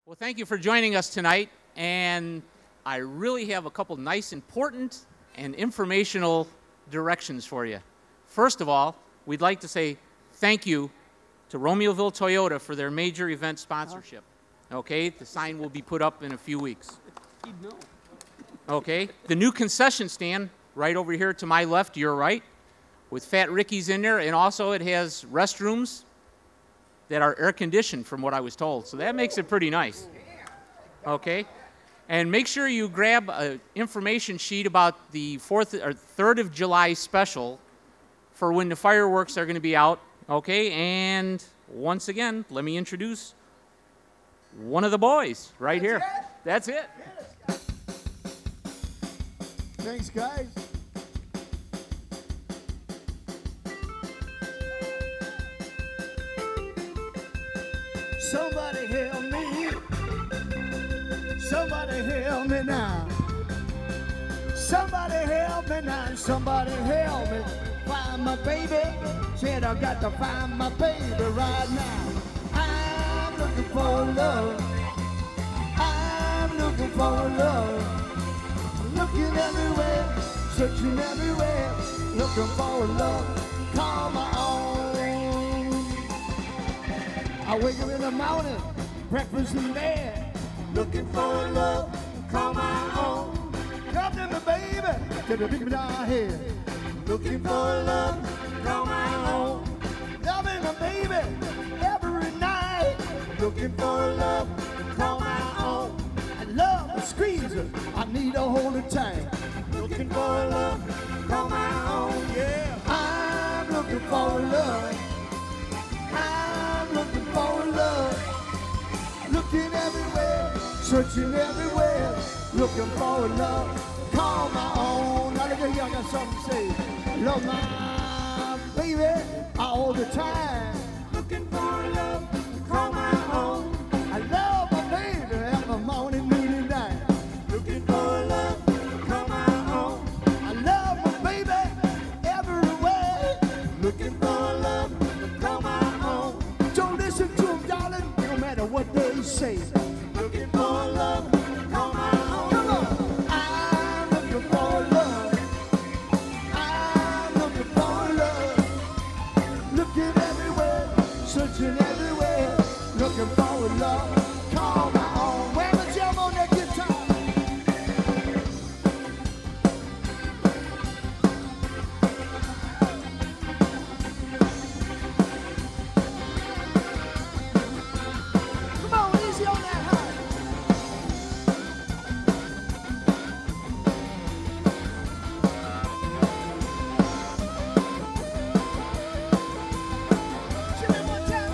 Well, thank you for joining us tonight, and I really have a couple nice, important, and informational directions for you. First of all, we'd like to say thank you to Romeoville Toyota for their major event sponsorship. Okay, the sign will be put up in a few weeks. Okay, the new concession stand right over here to my left, your right, with Fat Ricky's in there, and also it has restrooms that are air-conditioned from what I was told. So that makes it pretty nice. Okay? And make sure you grab an information sheet about the 3rd of July special for when the fireworks are going to be out. Okay? And once again, let me introduce one of the boys right here. That's it. Thanks, guys. Somebody help me. Somebody help me now. Somebody help me now. Somebody help me. Find my baby. Said I got to find my baby right now. I'm looking for love. I'm looking for love. Looking everywhere, searching everywhere. Looking for love. Call my own. I wake up in the morning, breakfast in bed, looking for love, call my own. Come to me, baby, to the big down here, looking for love, call my own. Loving a baby every night, looking for love, call my own. I love to squeeze her, I need to hold her tight, looking for love, call my own. Yeah, I'm looking for love. I'm looking for love, looking everywhere, searching everywhere, looking for love, call my own. Now look at here, I got something to say. Love my baby all the time, looking for love, call my own. I love my baby every morning, noon, and night, looking for love, call my own. I love my baby everywhere, looking for love, call my own. Don't listen to them, darling, no matter what they say. Looking for love, call my own. Come on. I'm looking for love. I'm looking for love. Looking everywhere, searching everywhere. Looking for love, call my own. Where the jam on that guitar? Come on, easy on that high. Jimmy, one time,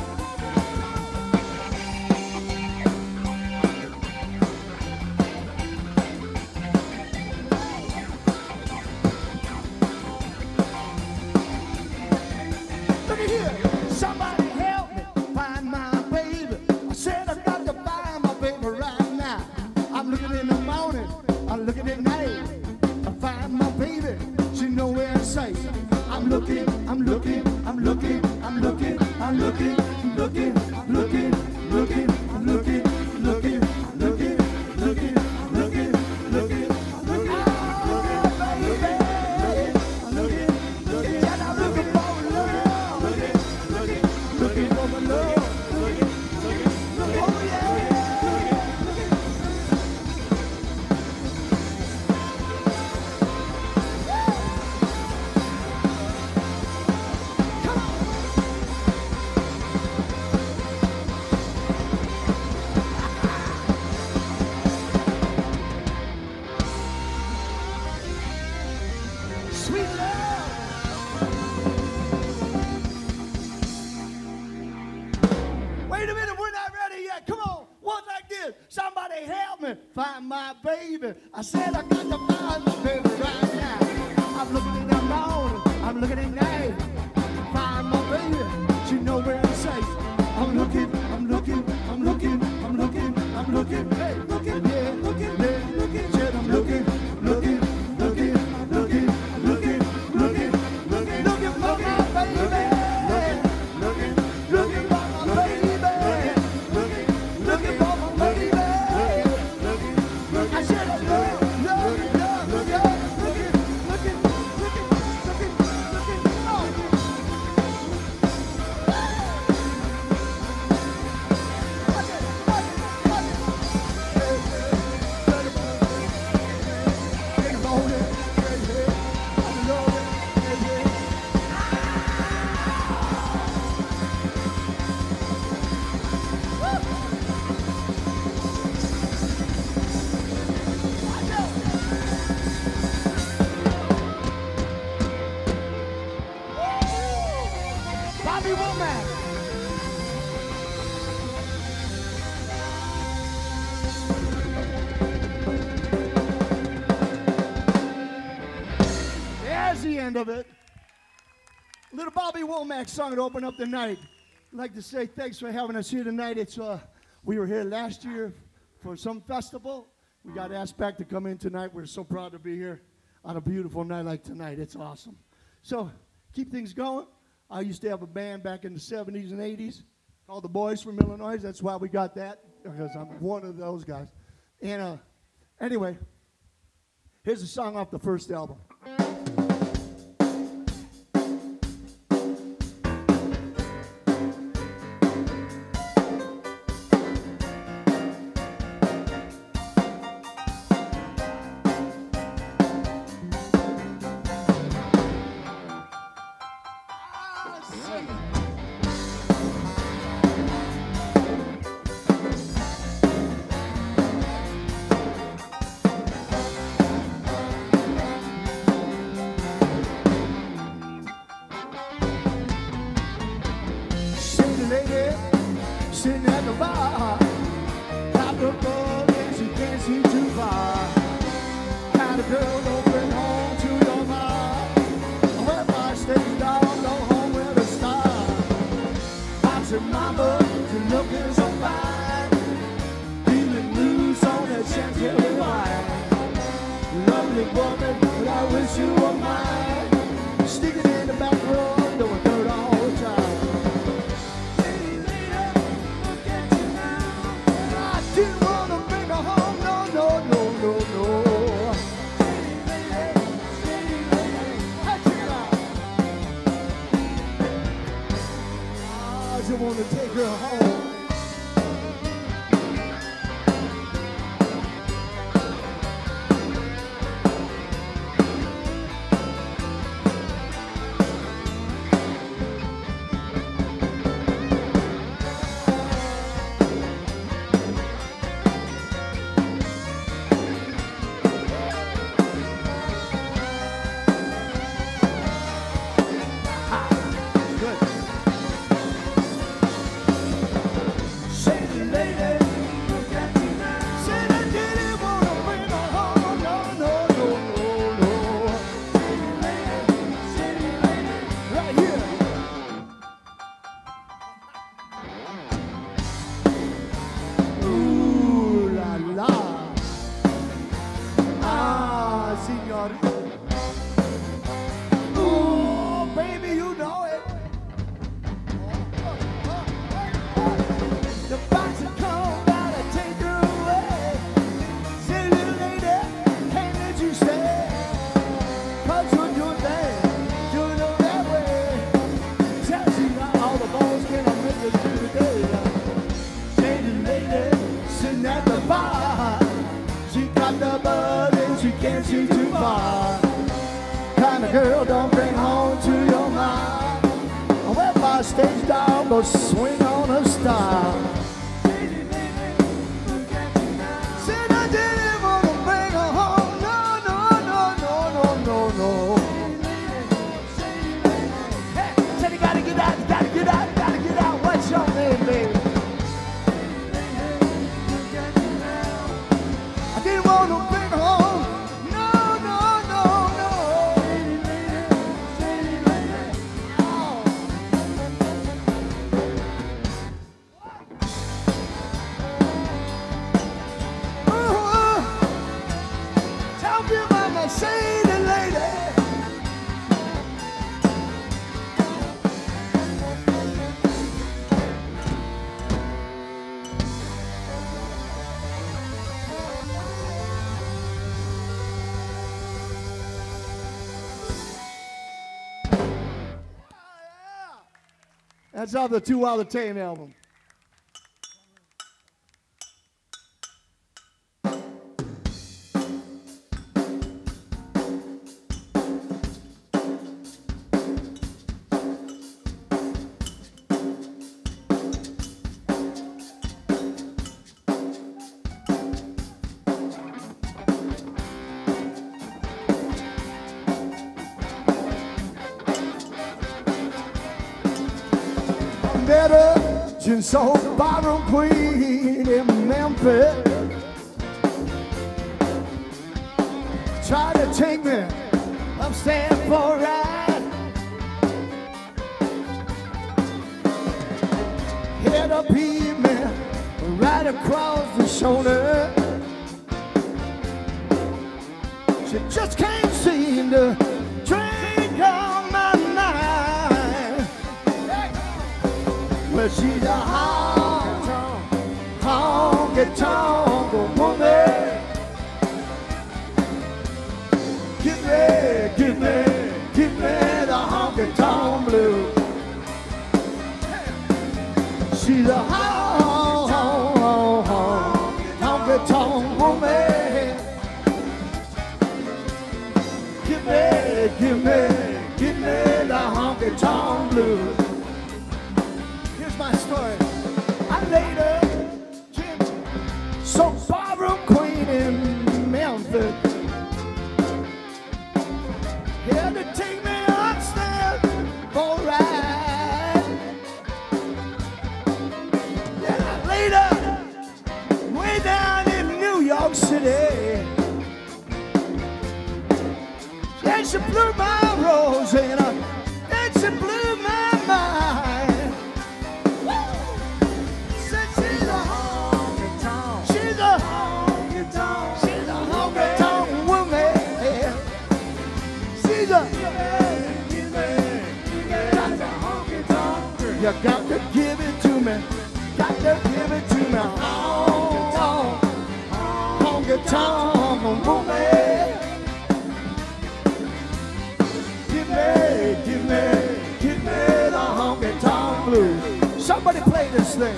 look at here. Somebody help me find my baby. I said I got to find my baby right now. I'm looking in the morning, I'm looking at night. I find my baby, she nowhere in sight. I'm looking, I'm looking, I'm looking, I'm looking, I'm looking, I'm looking, I'm looking, looking, I'm looking, looking, looking, looking, looking, looking, looking. Oh, baby, I'm looking, looking, and I'm looking for love. Looking for my love. Oh yeah. Come on. Sweet love. Wait a minute, we're not ready yet. Come on, one like this. Somebody help me find my baby. I said I got to find my baby right now. I'm looking in the morning, I'm looking at night. Find my baby, she nowhere in sight. I'm looking, I'm looking, I'm looking, I'm looking, I'm looking, hey, looking, yeah, looking, yeah, looking, said I'm looking, looking, looking, looking, looking, looking, looking, looking for my baby. Looking for my baby. Looking for my end of it. Little Bobby Womack song to open up the night. I'd like to say thanks for having us here tonight. It's we were here last year for some festival. We got asked back to come in tonight. We're so proud to be here on a beautiful night like tonight. It's awesome. So keep things going. I used to have a band back in the 70s and 80s called the Boyzz from Illinois. That's why we got that, because I'm one of those guys. And anyway, here's a song off the first album. Sitting at the bar, got the bug and she can't see too far. Had a girl don't bring home to your mom. Where my stage dog go home with a star. I said, mama, you're looking so fine. Feeling loose on that Chantilly wine. Lovely woman, but I wish you were mine. Sticking in the back row, doing dirt all the time. Didn't want to bring her home, no, no, no, no, no. I just want to take her home. Girl, don't bring home to your mind. Well, my stage dog go swing on a star. Said I didn't want to bring her home. No, no, no, no, no, no, no. Hey, said you gotta get out, you gotta get out, you gotta get out. What's your name, baby? I didn't want to bring her home. That's off the Wild To Tame album. So bottom queen in Memphis tried to take me I'm staying for a ride. Head up evening, right across the shoulder. She just can't seem to drink on my mind. Well, she's a honky-tonk woman. Give me the honky-tonk blues. She's a honky-tonk woman. Give me the honky-tonk blues. Here's my story. I laid her some barroom queen in Memphis. Had to take me upstairs for a ride. Then I laid her way down in New York City. Then she blew my rose in her. Then she blew my mind. Said she's a honky-tonk. She's a honky-tonk. She's a honky-tonk woman. She's a you got to give it to me. Got to give it to me. Honky-tonk woman. Give me the honky-tonk blues. Somebody play this thing.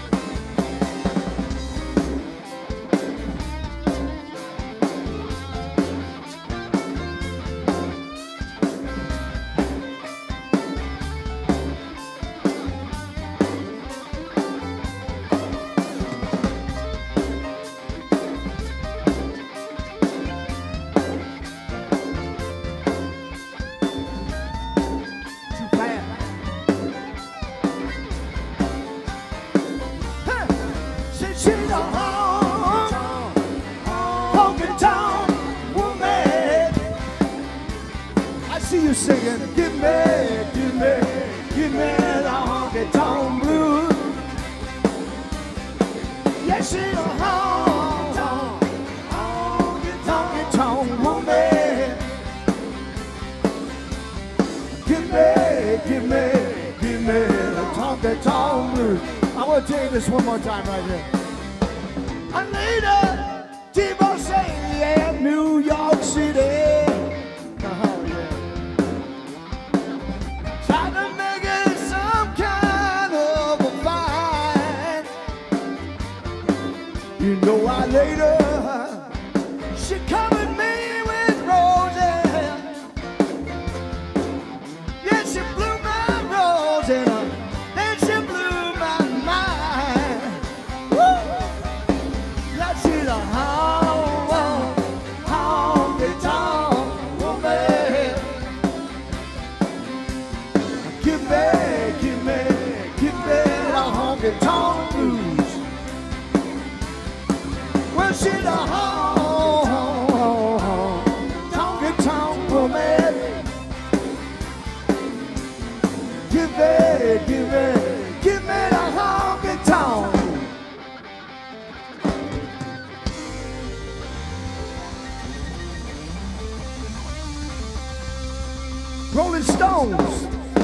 Singing, give me the honky-tonk blues. Yes, she's a honky-tonk woman. Give me the honky-tonk blues. I want to tell you this one more time right here. I need a divorcee in New York City. You know I later, she covered me with roses. Yeah, she blew my rose in her, then she blew my mind. Woo! Yeah, she's a honky-tonk woman. Give me the honky-tonk blues. Well, she's a honky-tonk woman. Give me the honky-tonk. Rolling Stones.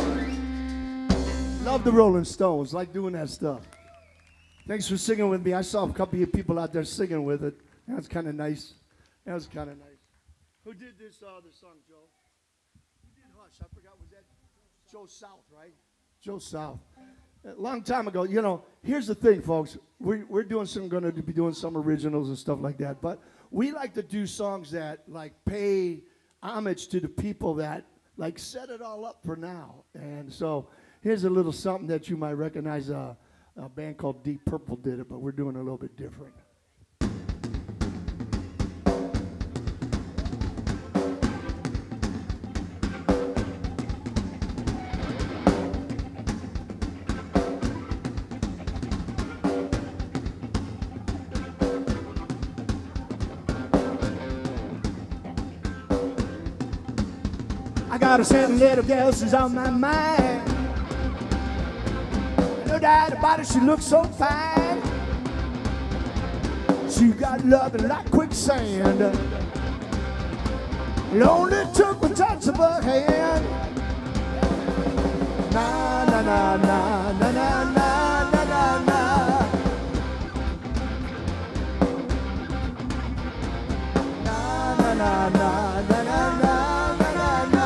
Love the Rolling Stones. Like doing that stuff. Thanks for singing with me. I saw a couple of people out there singing with it. That was kind of nice. That was kind of nice. Who did this song, Joe? Who did Hush? I forgot. Was that Joe South, right? Joe South. A long time ago. You know, here's the thing, folks. We're doing going to be doing some originals and stuff like that. But we like to do songs that, like, pay homage to the people that, like, set it all up for now. And so here's a little something that you might recognize. A band called Deep Purple did it, but we're doing a little bit different. got a certain little girl, she's on my mind. No doubt about it, she looks so fine. She got loving like quicksand. It only took a touch of her hand. Na na na na na na na na na na. Na na na na na na na na.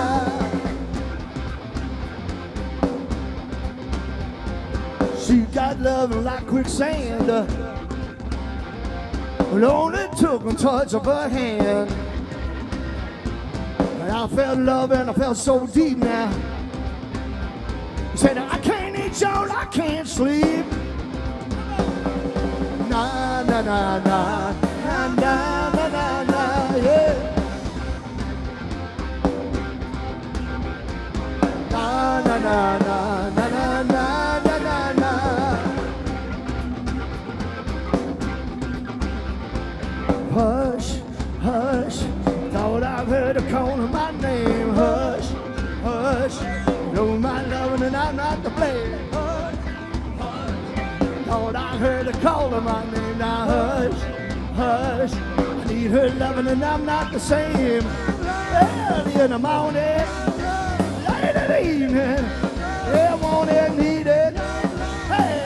She got loving like quicksand. It only took a touch of her hand. And I felt love and I felt so deep now. He said, I can't eat y'all, I can't sleep. Na na na na na na na na na, yeah. Na na na na na na na na na na. Hush, hush, thought I heard her calling my name. Hush, hush, know my loving and I'm not to blame. Hush, hush, thought I heard her calling my name. Now hush, hush, I need her loving and I'm not the same. Early in the morning, late in the evening, yeah, I want it, need it. Hey.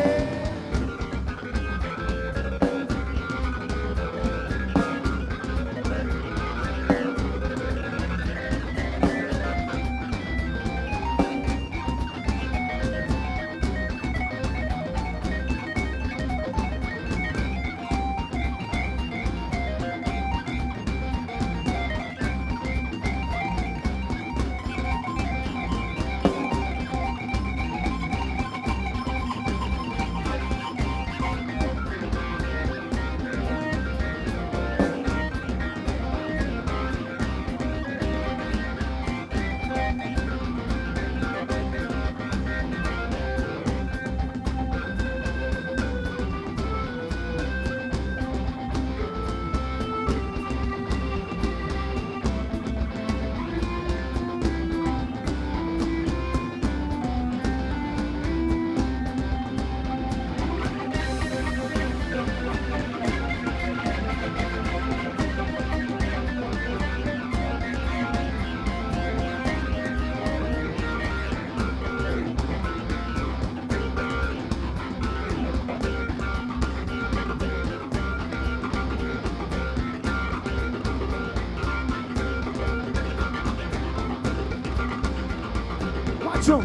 Watch 'em.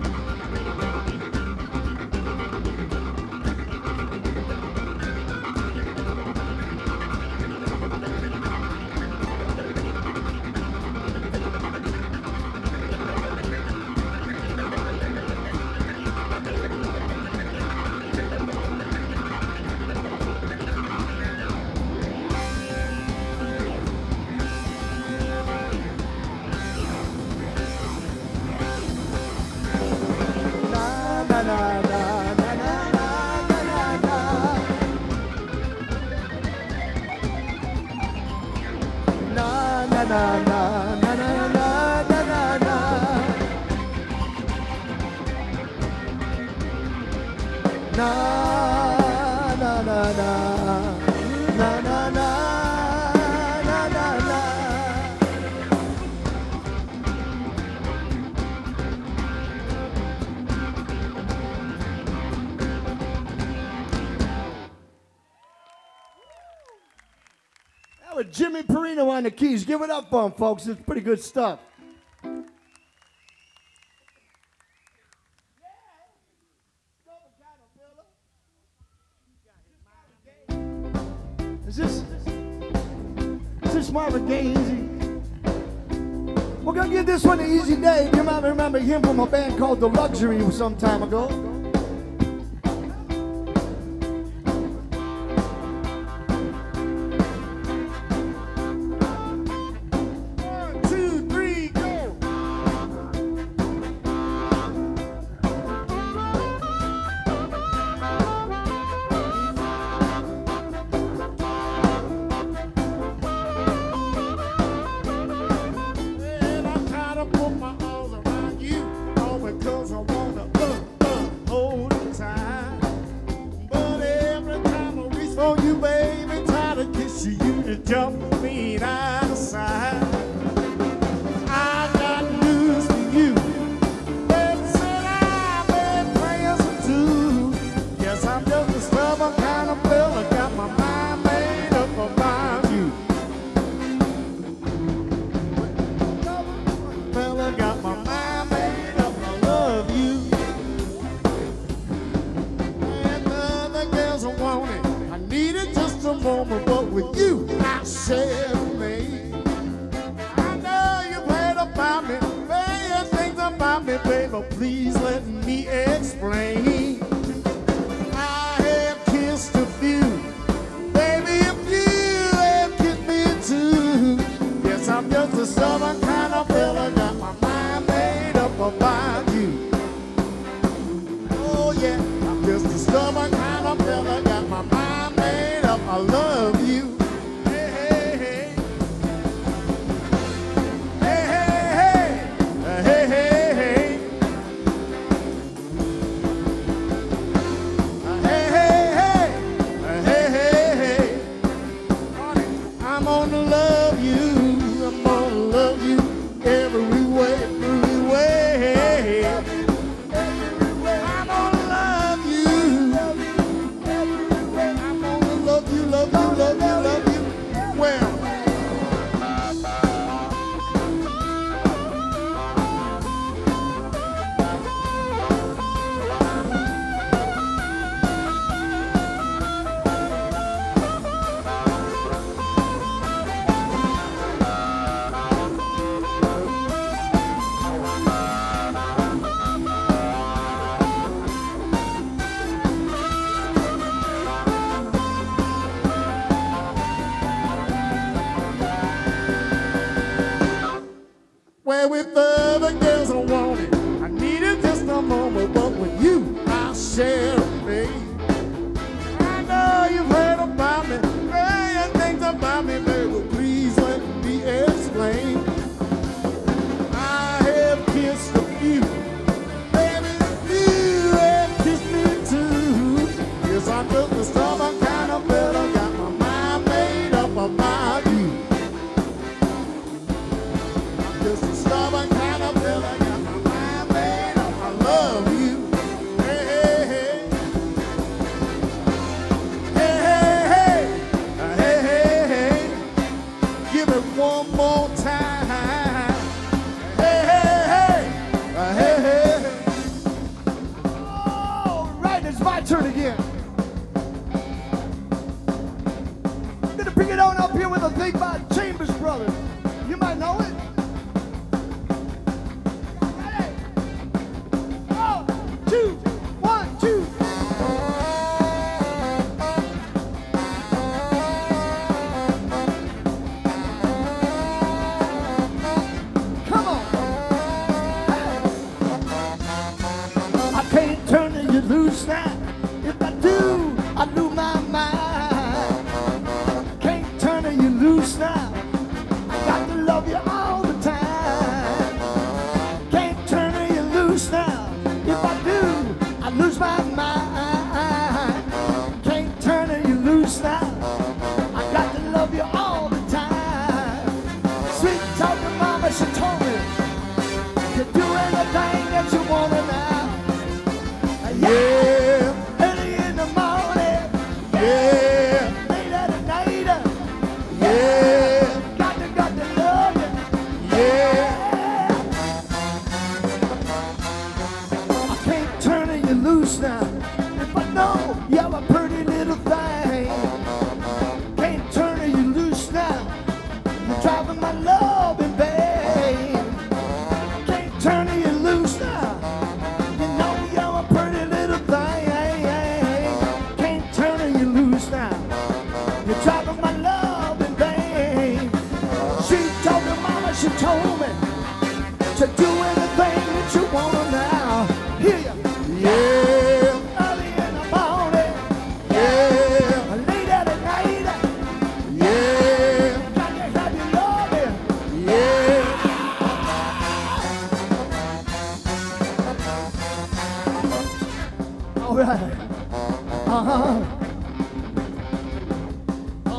Jimmi Perrino on the keys. Give it up for him, folks. It's pretty good stuff. Is this Marvin Gaye easy? We're gonna give this one to EZ Dave. You might remember him from a band called The Luxury some time ago. for you, baby, try to kiss you, you to jump me out of sight. I got news for you. Baby said I've been playing some too. Yes, I'm just a stubborn kind of fella, got my mind made up about you. Fella, got my mind made up, I love you. And the other girls I wanted, I needed just a moment, but with you, I share me. I know you've heard about me, various things about me, baby, please let me explain. I have kissed a few, baby, if you have kissed me too. Yes, I'm just a stubborn kind of fella, got my mind made up about you. Oh yeah, I'm just a stubborn kind of fella, got my mind made up, I love you. Hey, hey, hey. Hey, hey, hey. Hey, hey, hey. Hey, hey, hey. Hey, hey, hey. Honey, I'm gonna love you. I'm gonna love you every way, every way. I'm gonna love you. I'm gonna love you, love you, love you, love you. Well. Well, with other girls I wanted, I needed just a moment, but with you, I share me. I know you've heard about me, various things about me, baby, please let me explain. I have kissed a few, baby, you have kissed me too. Yes, I'm just a stubborn kind of fella, got my mind made up about you. Just a stubborn kind of fella, got my mind made up, I love you. Hey, hey, hey. Hey, hey, hey. Hey, hey, hey. Give it one more time. Hey, hey, hey. Hey, hey, hey. All right, it's my turn again. I'm gonna bring it on up here with a thing by Chambers Brothers. You might know it. Loose now. If I do, I lose my mind. Can't turn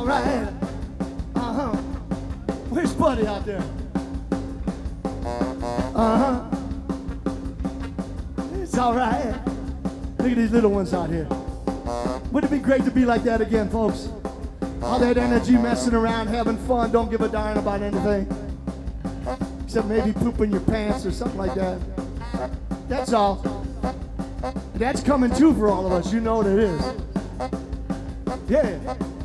all right. Where's Buddy out there? It's all right. Look at these little ones out here. Wouldn't it be great to be like that again, folks? All that energy, messing around, having fun, don't give a darn about anything. Except maybe pooping your pants or something like that. That's all. That's coming too for all of us, you know what it is. Yeah.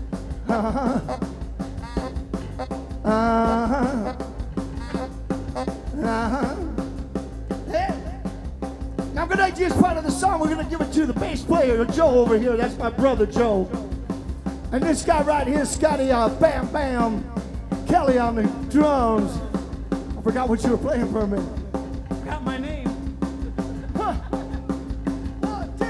Yeah. Now, good idea is part of the song. We're going to give it to the bass player, Joe over here. That's my brother, Joe. And this guy right here, Scotty Bam Bam Kelly on the drums. I forgot what you were playing for a minute. Forgot my name. Huh. 1, 2,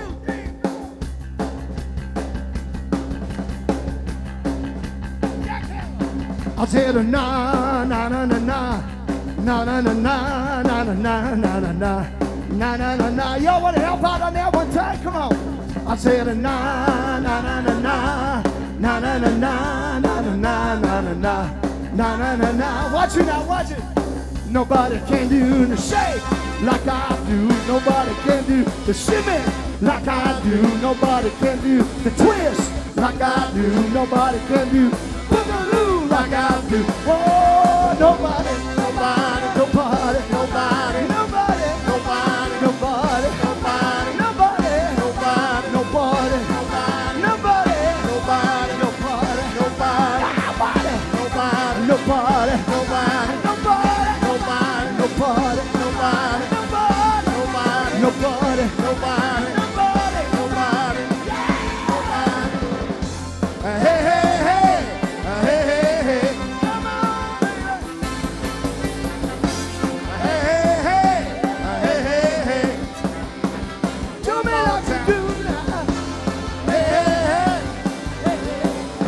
3, 4. I'll tell you na na na na na na na na na na na na na na na na na na. Y'all want to help out on that one time? Come on. I'll tell you na na na na na na na na na na na na na na na na. Watch it now, watch it. Nobody can do the shake like I do. Nobody can do the shimmy like I do. Nobody can do the twist like I do. Nobody can do boogaloo like I do. Oh, nobody, nobody, nobody, nobody, nobody, nobody, nobody, nobody, nobody, nobody, nobody, nobody, nobody, nobody, nobody, nobody, nobody, nobody, nobody. Nobody, nobody, nobody, nobody, nobody, nobody, nobody, nobody, nobody. Hey, hey, hey, hey, hey, hey, come on, hey, hey, hey, hey, hey, hey, do me like you do now. Hey, hey, hey, hey,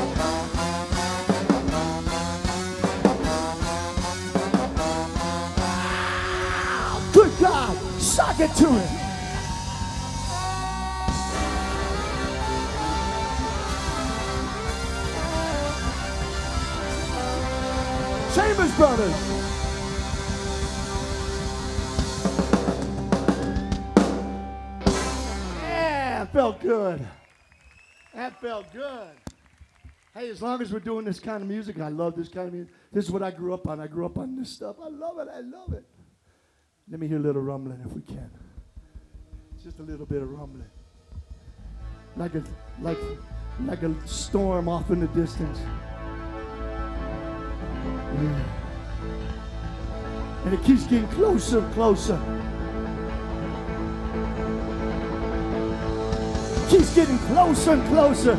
good God, sock it to him. Chambers Brothers. Yeah, felt good. That felt good. Hey, as long as we're doing this kind of music, and I love this kind of music, this is what I grew up on. I grew up on this stuff. I love it, I love it. Let me hear a little rumbling if we can. Just a little bit of rumbling. Like a storm off in the distance. Yeah. And it keeps getting closer and closer. Keeps getting closer and closer.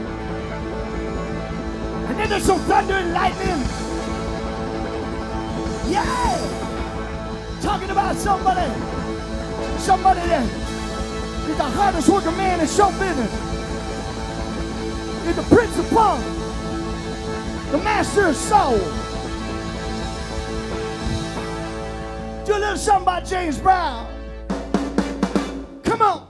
And then there's some thunder and lightning. Yeah! Talking about somebody that is the hardest working man in show business. He's the Prince of Punk, the master of soul. Do a little something about James Brown. Come on.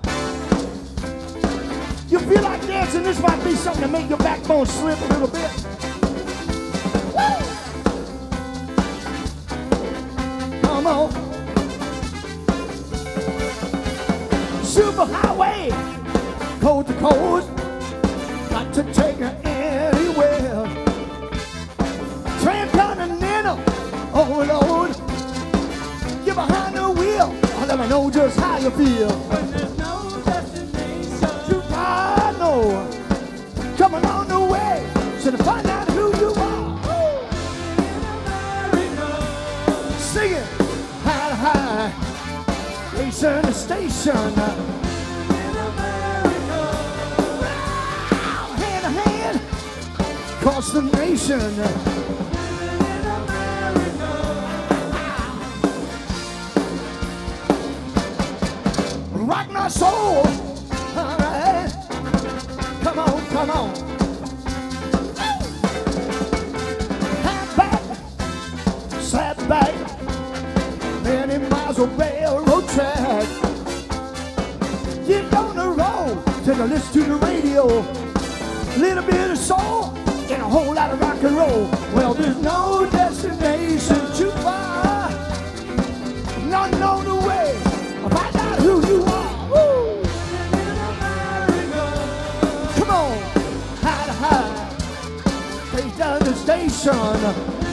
You feel like dancing, this might be something to make your backbone slip a little bit. Woo! Come on. Superhighway, coast to coast, got to take her anywhere. Transcontinental, overload, get behind the wheel, I'll let me know just how you feel. When there's no destination, Too far, no, coming on the way, so to find out who you are. Sing it, high to high, station to station. In America, hand to hand, across the nation. in America, Rock my soul. All right, come on, come on. Hand back, sat back, many miles of railroad track. Get on the road, take a listen to the radio. Little bit of soul, and a whole lot of rock and roll. Well, there's no destination too far, none on the way. Find out who you are. Woo! Come on, high to high, face down the station.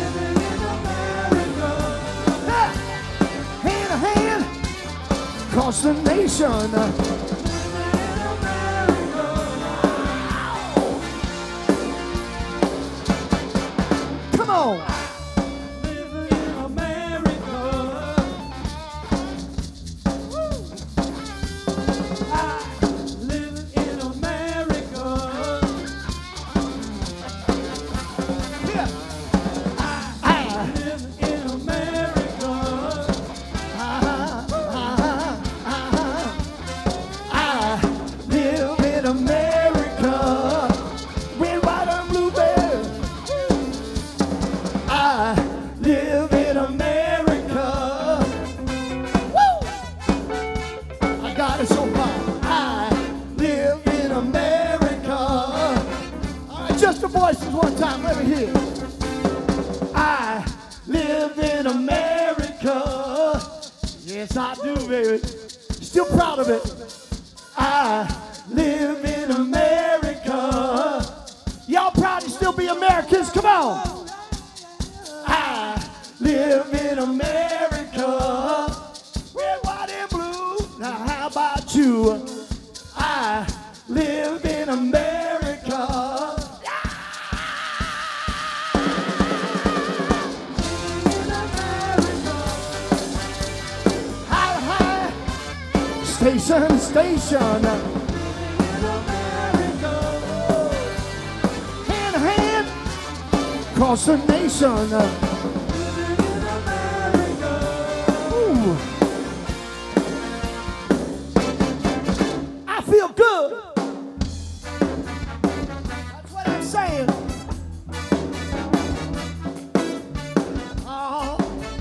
Hand to hand, across the nation. Come on. Living in America. I live in America. Yeah. I live in America. I live in America. Red, white, and blue bear. I live in America. Woo! I got it so far. I live in America. All right, just the voices one time. Let me hear. I live in America. Yes, I do, baby. Still proud of it. I live in America. Y'all proud to still be Americans? Come on. I live in America. Red, white, and blue. Now, how about you? I live in America. High, high, station, to station. Hand to hand, across the nation. Ooh. I feel good. That's what I'm saying. Oh.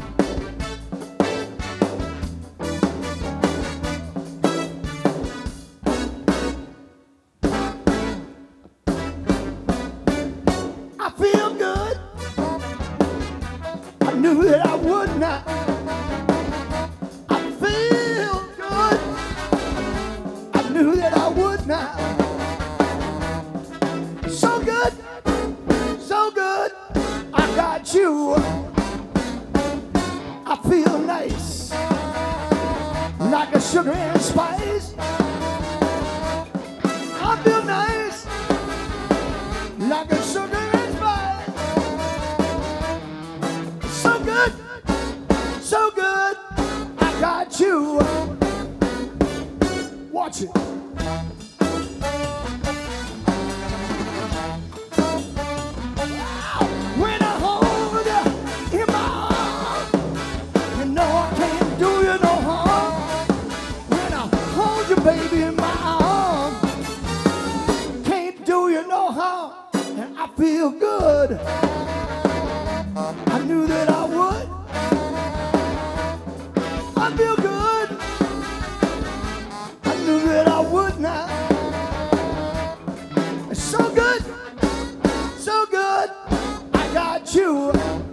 I feel good. I knew that I would not. I feel good. I knew that I would not. So good, so good. I got you. I feel nice, like a sugar and spice. I feel nice, like a sugar and spice. So good, so good. I got you. Watch it. When I hold you in my arms, you know I can't do you no harm. When I hold you, baby, in my arms, can't do you no harm. And I feel good. I knew that I would. I feel good. I knew that I would not. It's so good, so good. I got you.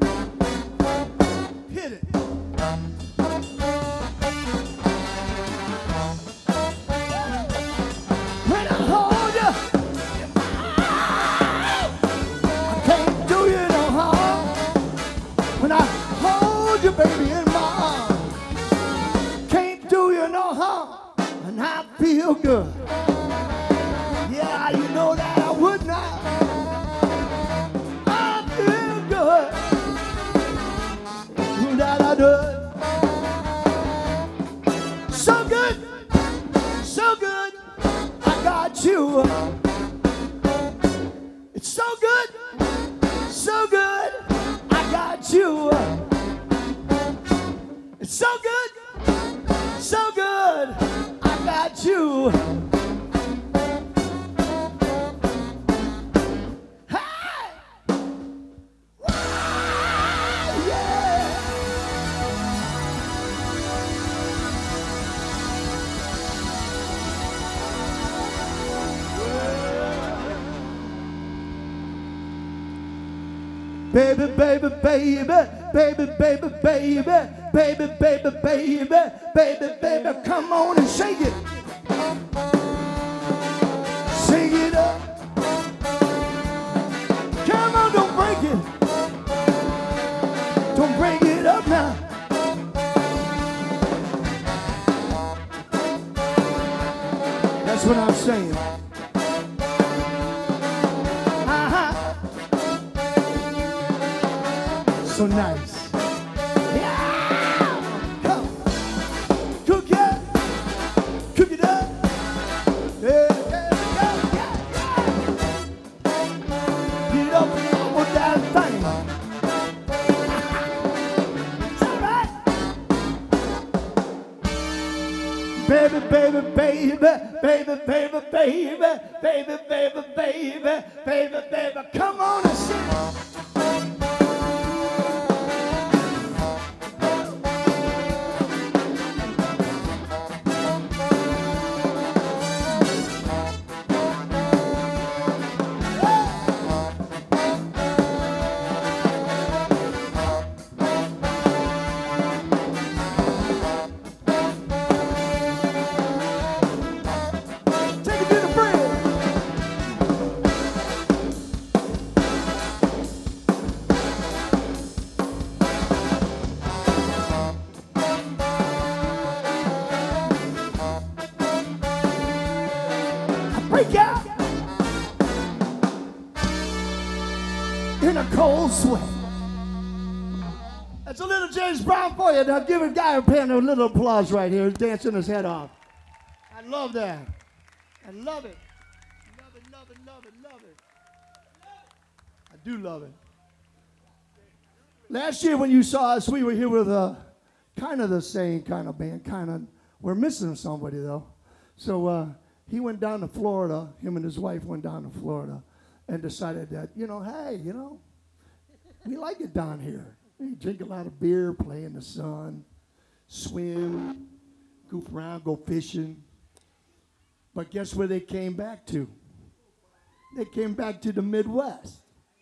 Hit it. When I hold you, I can't do you no harm. When I hold you, baby, in my arms, can't do you no harm. And I feel good. Yeah, you know that I would not. I feel good. You that I do. So good, so good. I got you. It's so good, so good. I got you. It's so good, so good. I got you. Hey! Wow! Yeah! Baby, baby, baby, baby, baby, baby, baby, baby, baby, baby, baby, come on and shake it. Shake it up. Come on, don't break it. Don't break it up now. That's what I'm saying. So nice. Yeah! Come. Cook it up. Cook it up. Yeah, yeah, yeah, yeah. Get up with that thing. It's all right. Baby, baby, baby, baby, baby, baby, baby, baby, baby, baby, baby, come on and sing. Break out in a cold sweat. That's a little James Brown for you. Now give a guy a little applause right here. He's dancing his head off. I love that. I love it. Love it, love it, love it, love it. I do love it. Last year when you saw us, we were here with kind of the same kind of band. We're missing somebody though. So he went down to Florida, him and his wife went down to Florida and decided that, hey, we like it down here. We drink a lot of beer, play in the sun, swim, goof around, go fishing. But guess where they came back to? They came back to the Midwest.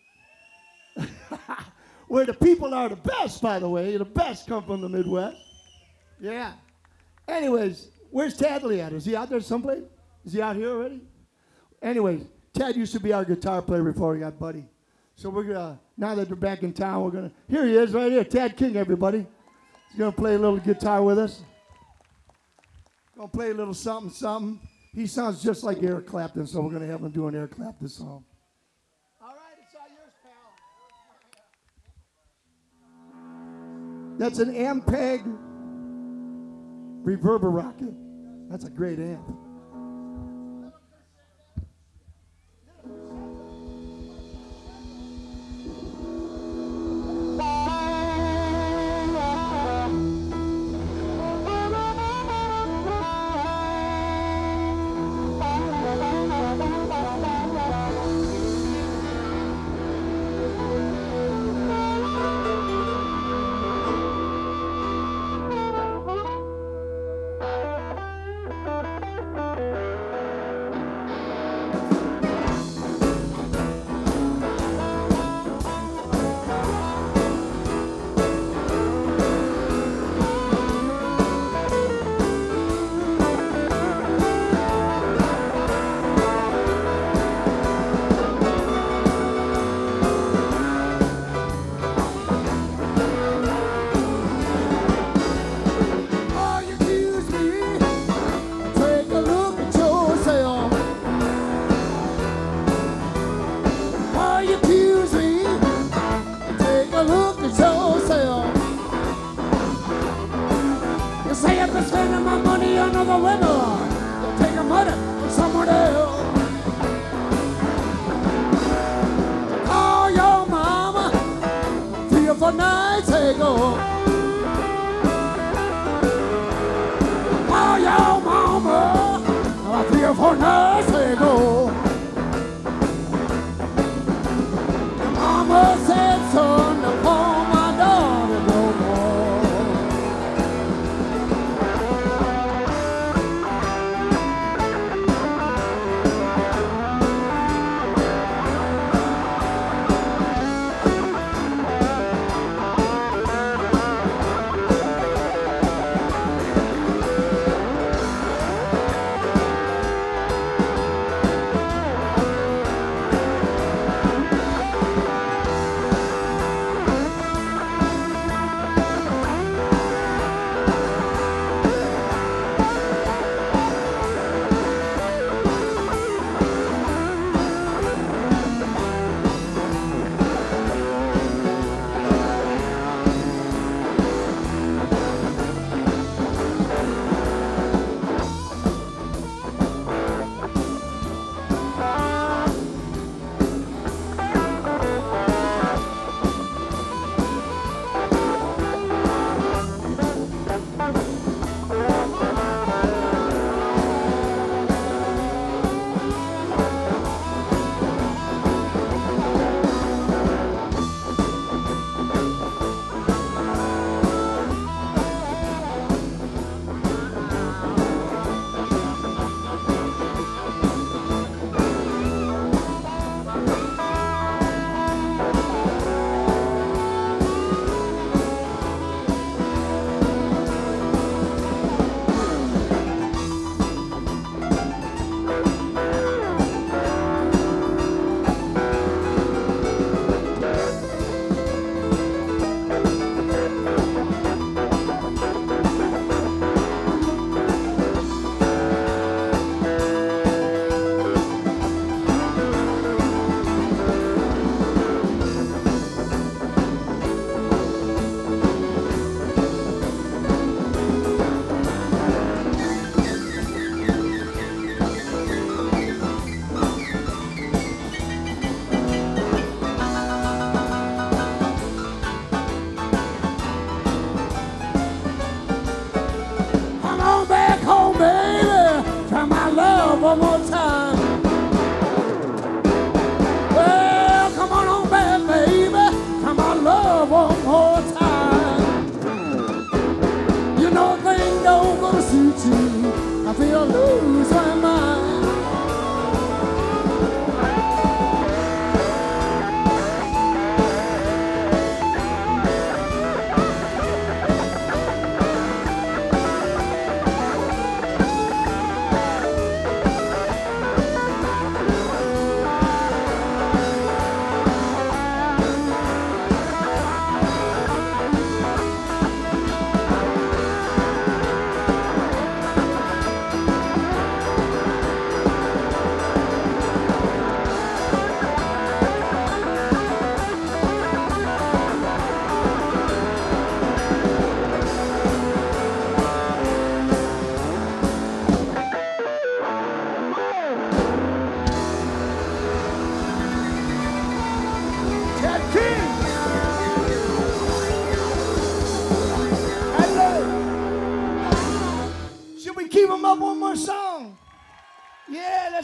Where the people are the best, by the way. The best come from the Midwest. Yeah. Anyways, where's Tadley at? Is he out there someplace? Is he out here already? Anyways, Tad used to be our guitar player before we got Buddy. So we're gonna, now that they're back in town, we're gonna, here he is right here, Tad King, everybody. He's gonna play a little guitar with us. Gonna play a little something, something. He sounds just like Eric Clapton, so we're gonna have him do an Eric Clapton song. All right, it's all yours, pal. That's an Ampeg Reverber-Rocket. That's a great amp.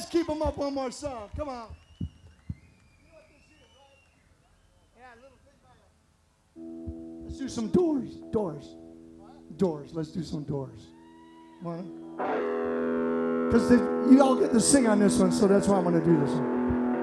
keep them up one more song. Come on. Let's do some Doors. Doors. Let's do some Doors. Because you all get to sing on this one, so that's why I'm going to do this one.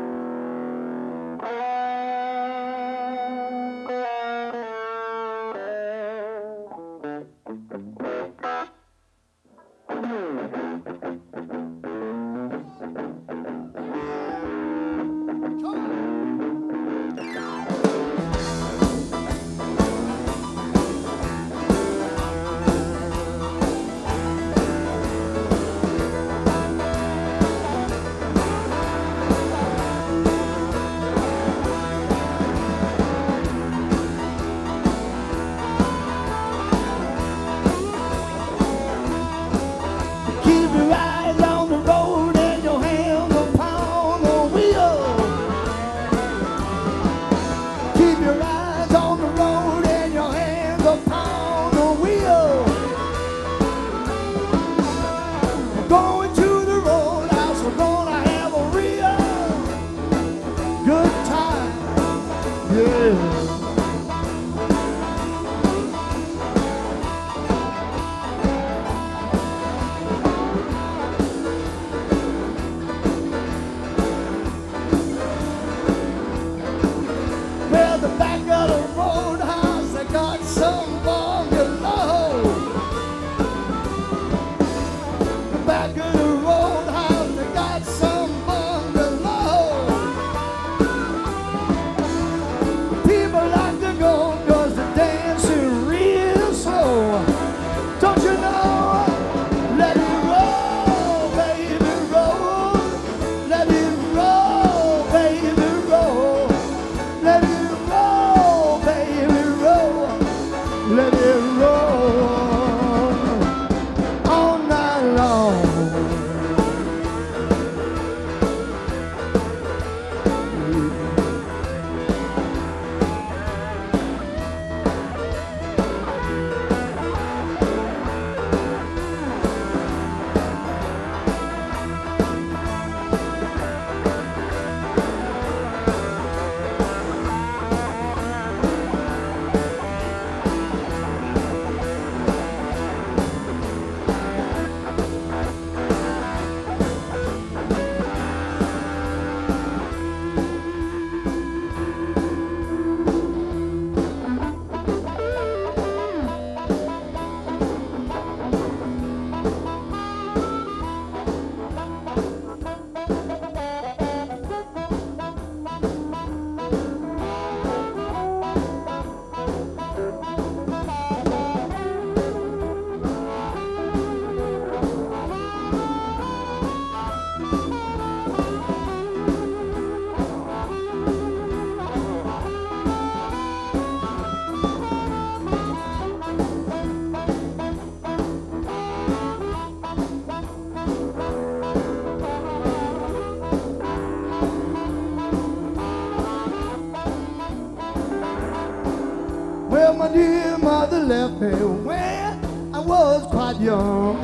My dear mother left me when I was quite young.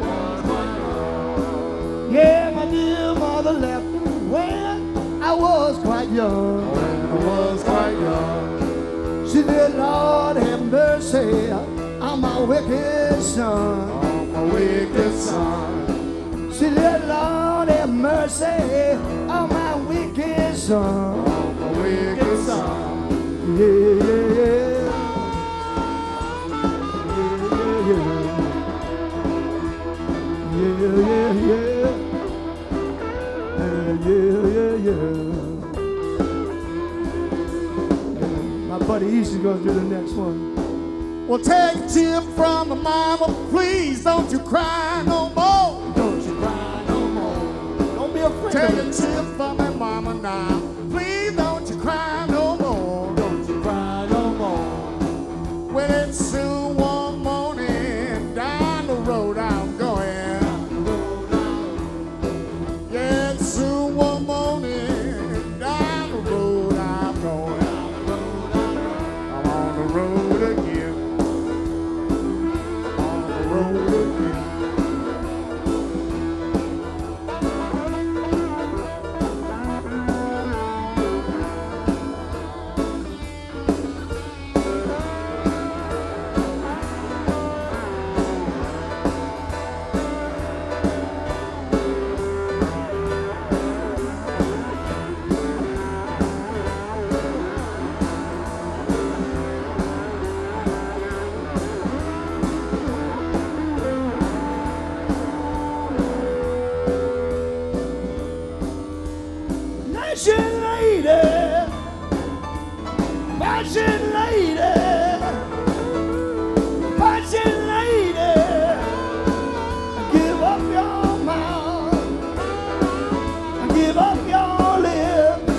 Yeah, my dear mother left me when I was quite young. She said, Lord have mercy on my wicked son. She said, Lord have mercy on my wicked son. Yeah, yeah, yeah. My buddy EZ is going to do the next one. Well, take a tip from the mama, please don't you cry no more. Don't you cry no more. Don't be afraid. Take a tip from the mama now, please don't you cry no more. Don't you cry no more. Well, it's soon one morning, down the road I'm going. Yeah, it's soon one morning, down the road I'm going. I'm on the road again. On the road again. Punching lady, punching lady, give up your mouth, give up your lips,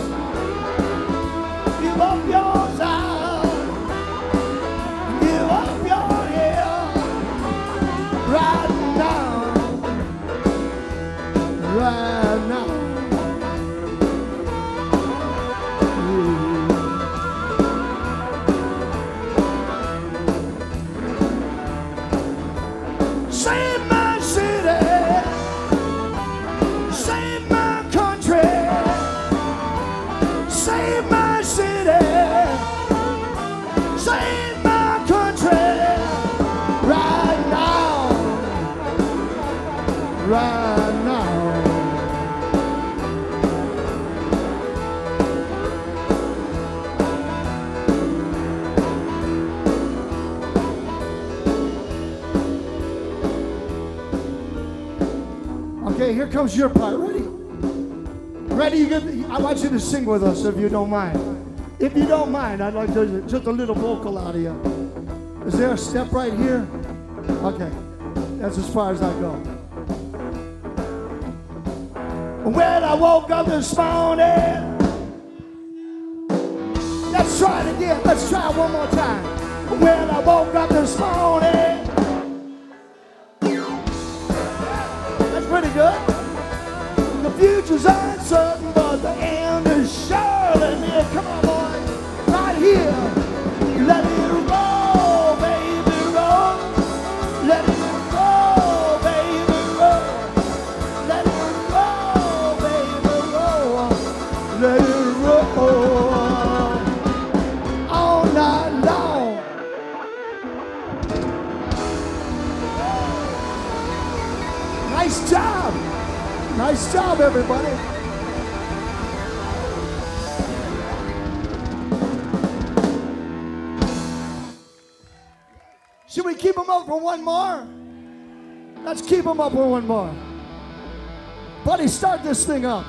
give up your sound, give up your hair, right now, right now. Save my city, save my country, save my city, save my country, right now, right now. Okay, here comes your part. Ready? Ready? I want you to sing with us if you don't mind. If you don't mind, I'd like to just a little vocal out of you. Is there a step right here? Okay, that's as far as I go. When I woke up this morning, let's try it again. Let's try it one more time. When I woke up this morning. Pretty good. The future's uncertain, but the end is surely near. Come on, boys, right here. Let it roll, baby, roll. Let it roll, baby, roll. Let it roll, baby, roll. Let it roll all night long. Nice job. Nice job, everybody. Should we keep them up for one more? Let's keep them up for one more. Buddy, start this thing up.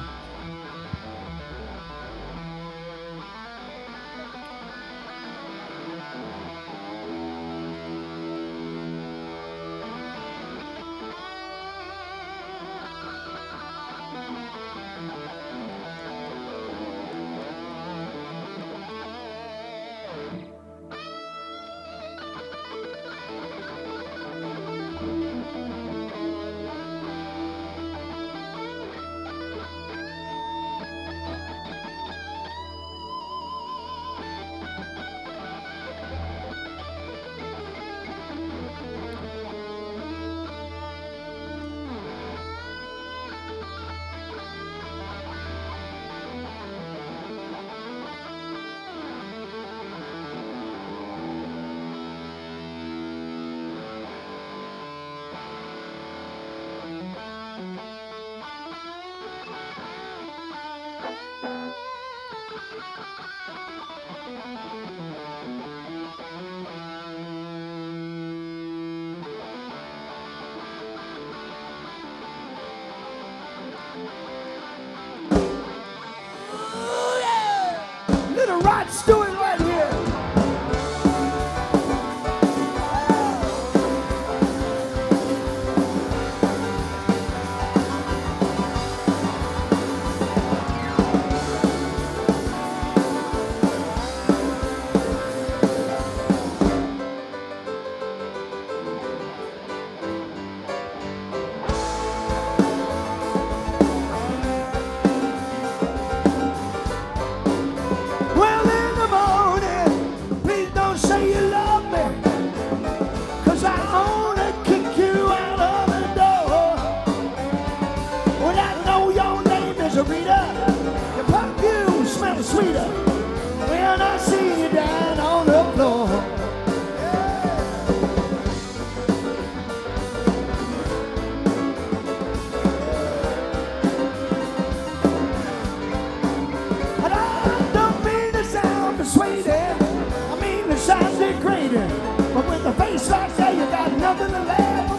Let's do it right here. Sweeter when I see you down on the floor. And I don't mean to sound persuaded, I mean to sound degrading. But with a face like that, you got nothing to laugh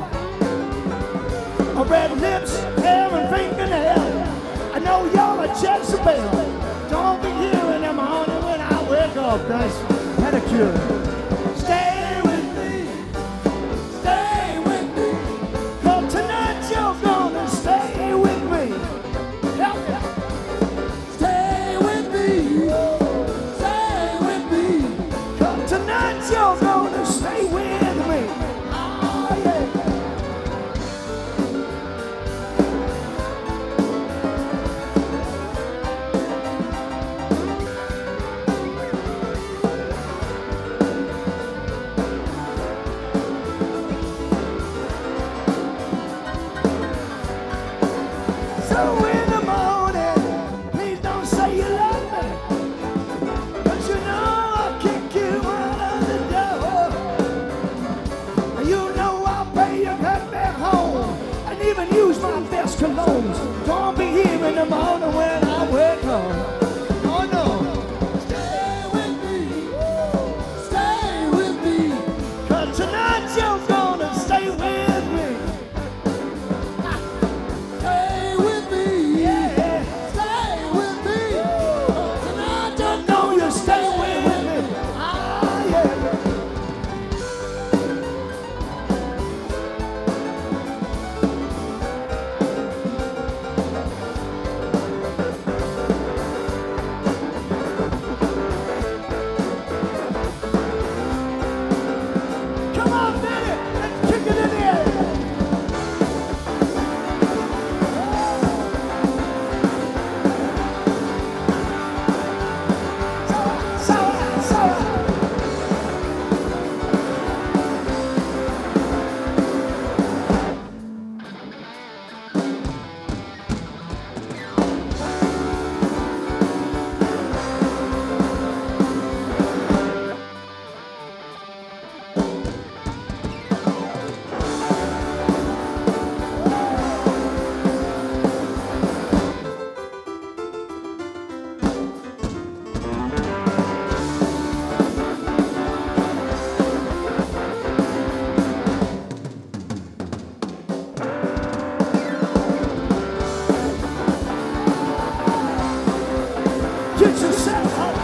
about. Red lips, hair, and fingernails. I know you're a Jezebel. Don't be here in the morning when I wake up. off, nice pedicure. Stay with me, stay with me. 'Cause tonight you're gonna stay with me. Help me. Stay with me, stay with me. 'Cause tonight you're gonna stay with me. Oh, yeah. So in the morning, please don't say you love me, 'cause you know I'll kick you out of the door. You know I'll pay you cut back home, and even use my best colognes. Don't be here in the morning when I wake home. Oh no. Stay with me, stay with me, 'cause tonight you're gonna stay with me. Stay with me, yeah, stay with me. Tonight I know you stay with me. Ah, yeah. Come on, baby, let's kick it in here. So. Get yourself home.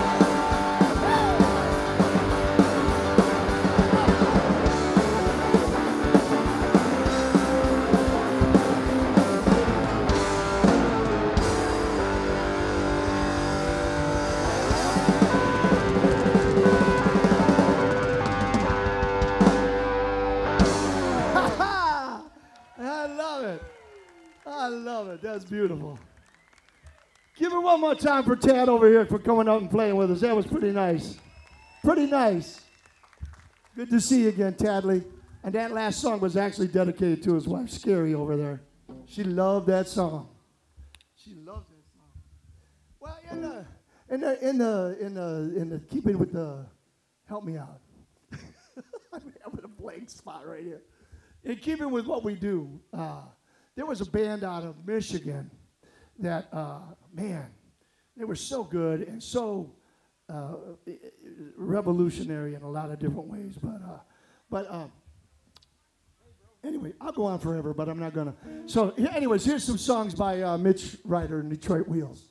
I love it. I love it. That's beautiful. Give it one more time for Tad over here for coming out and playing with us. That was pretty nice. Pretty nice. Good to see you again, Tadley. And that last song was actually dedicated to his wife, Scary, over there. She loved that song. She loved that song. Well, in the keeping with the, help me out. I'm having a blank spot right here. In keeping with what we do, there was a band out of Michigan that, man, they were so good and so revolutionary in a lot of different ways. But anyway, I'll go on forever, but I'm not gonna. So, anyways, here's some songs by Mitch Ryder and Detroit Wheels.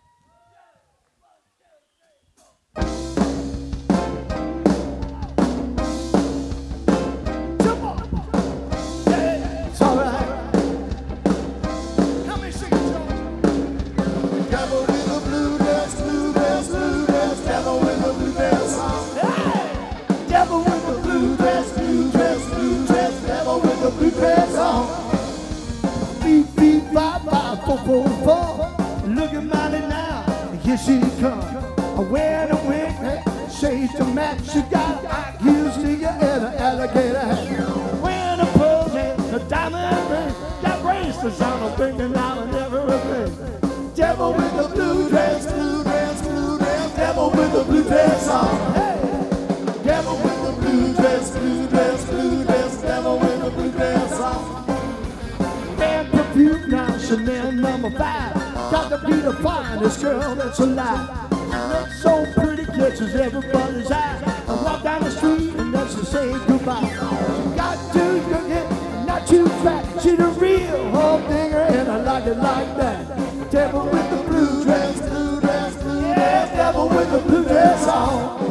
Blue dress on, beep, beep, bop, bop, 444. Look at Molly now, here she comes. Wearing a wig hat, shades to match. She got high heels to your head, an alligator hat. Wearing a pearl hat, a diamond ring. Got bracelets on her finger now and everything. Devil with the blue dress, blue dress, blue dress. Devil with the blue dress on. Hey, devil with the blue dress, blue dress, blue dress. Devil with the blue dress on. Bad perfume now, Chanel number 5. Got to be the finest girl that's alive. Looks so pretty, catches everybody's eye. I walk down the street and that's to say goodbye. She got too young, not too fat. She the real whole dinger and I like it like that. Devil with the blue dress, blue dress, blue dress. Devil with the blue dress on.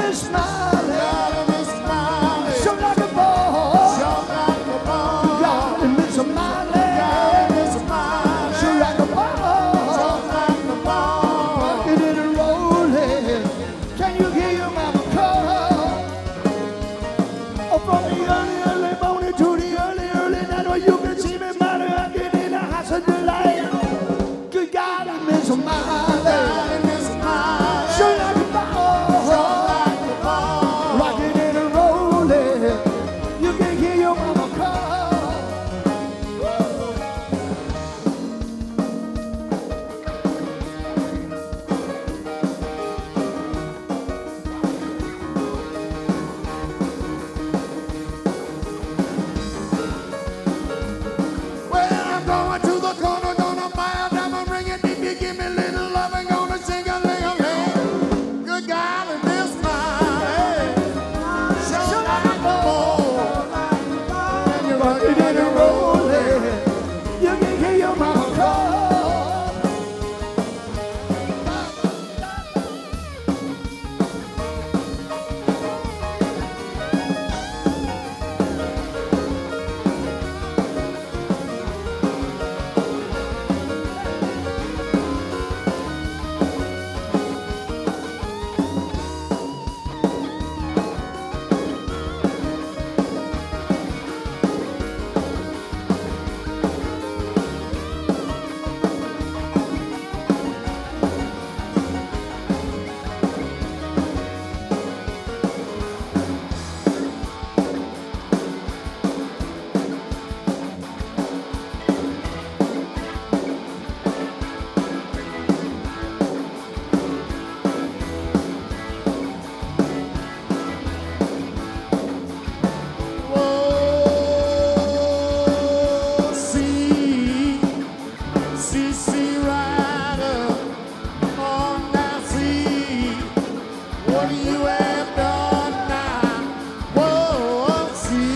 is smiling. Darling is smiling. So like a ball. So like a ball. Darling is smiling. Darling is smiling. So like a ball. So like a ball. Rocking and rolling. Can you hear your mama call? Oh, from the early morning to the early night, where you can see me smiling, rocking in the house of delight. Good God, I miss smiling. Darling is smiling. So like a ball. So like a ball. Rocking and rolling. You can hear your mama call. Well, I'm going to the corner, gonna buy a diamond ring, and if you give me a little love, I'm gonna sing a little ring. Good God, and this night, so like a ball. And you're rocking and rolling. You can hear your mama call. Whoa, see, rider, on now, see, what you have done now. Whoa,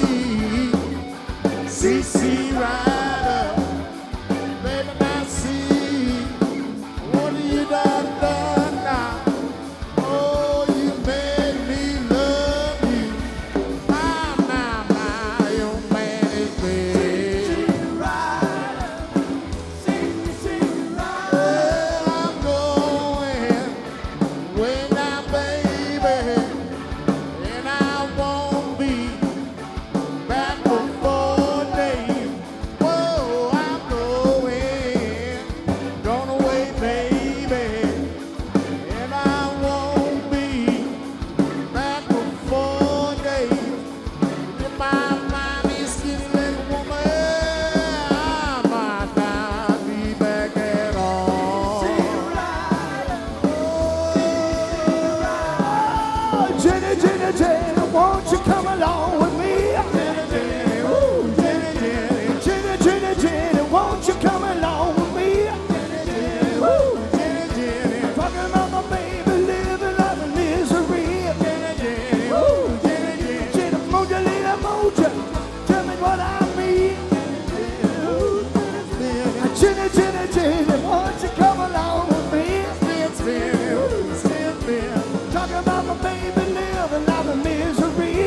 see, rider, baby, now see, what you done now. Oh, you made me love you. My, your man is big. Well, I'm going way down, baby, and I won't be back before days. Whoa, I'm gonna wait, baby, and I won't be back before days. If my mind is getting like a woman, I might not be back at all. Oh, Jenny, Jenny, Jenny, won't you come along with me? Jenny, Jenny, Jenny, won't you come along with me? Talking about my baby living life in misery. Jenny, moja, little moja, tell me what I mean. Jenny, Jenny, Jenny, won't you come along with me? Talking about my baby living life in misery.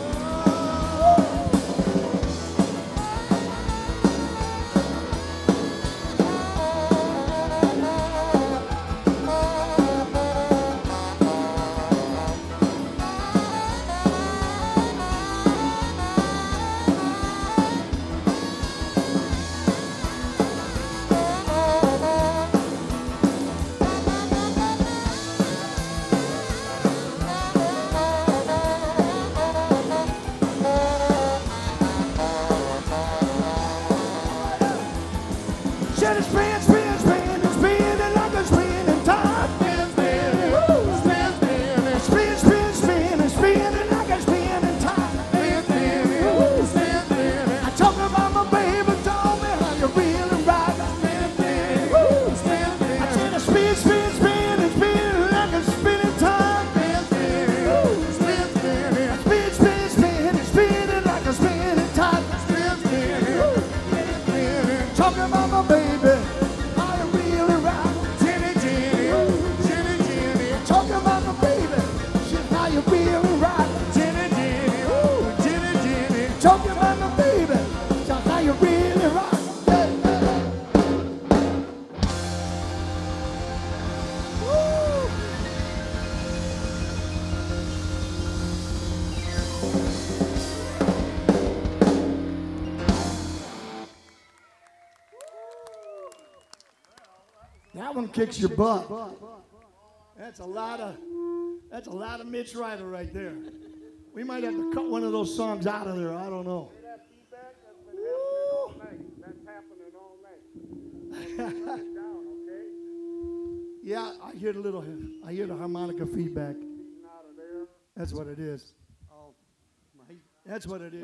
Jenny, spin, spin, spin, and spinning like a spinning top. Spin, spin, spin, and spinning like a spinning top. I talk about my baby, told me how you really ride. I said, spin, spin, spin, and spinning like a spinning top. Spin, spin, spin, and spinning like a spinning top. Talking about my baby, how you really ride. Talking about my baby, shit, how you really That one kicks your butt. That's a lot of Mitch Ryder right there. We might have to cut one of those songs out of there. I don't know. That's happening all night. Yeah, I hear the harmonica feedback. That's what it is. That's what it is.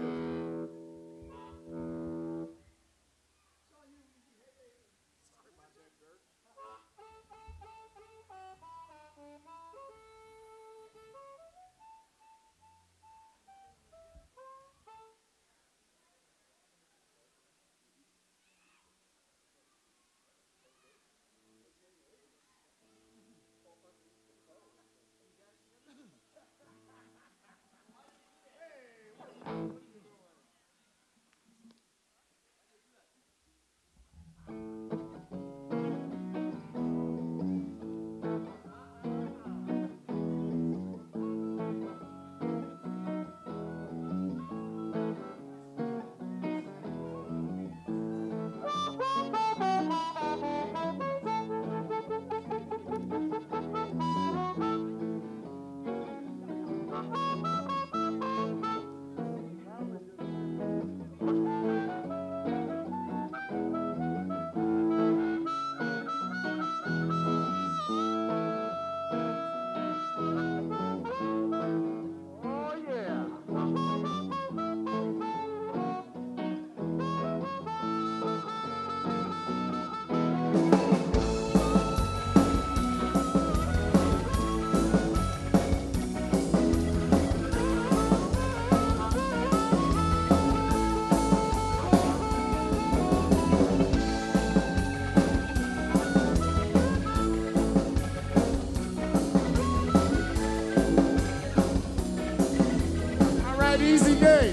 EZ Dave.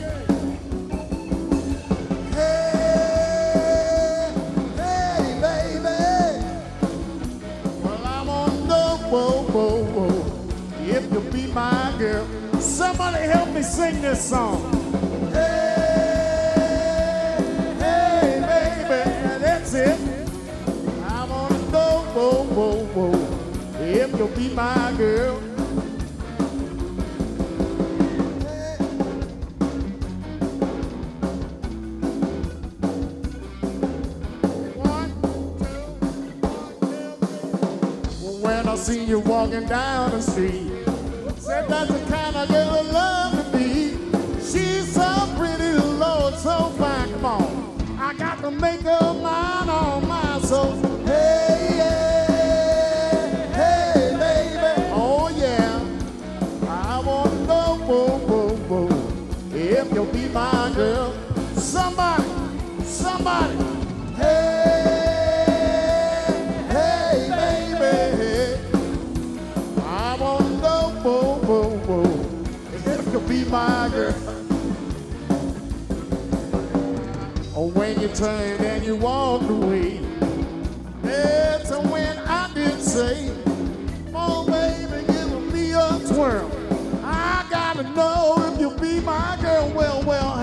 Hey, hey, baby. Well, I wanna know, if you'll be my girl. Somebody help me sing this song. Hey, hey, Baby, that's it. I wanna know, if you'll be my girl. See you walking down the street. Said that's the kind of girl I love to be. She's so pretty, Lord, so fine. Come on, I got to make her mine on my soul. hey, hey, hey, baby. Oh yeah, I want to know, if you'll be my girl. Somebody, be my girl. Oh, when you turned and you walked away, that's when I did say, oh baby, give me a twirl. I gotta know if you'll be my girl. Well,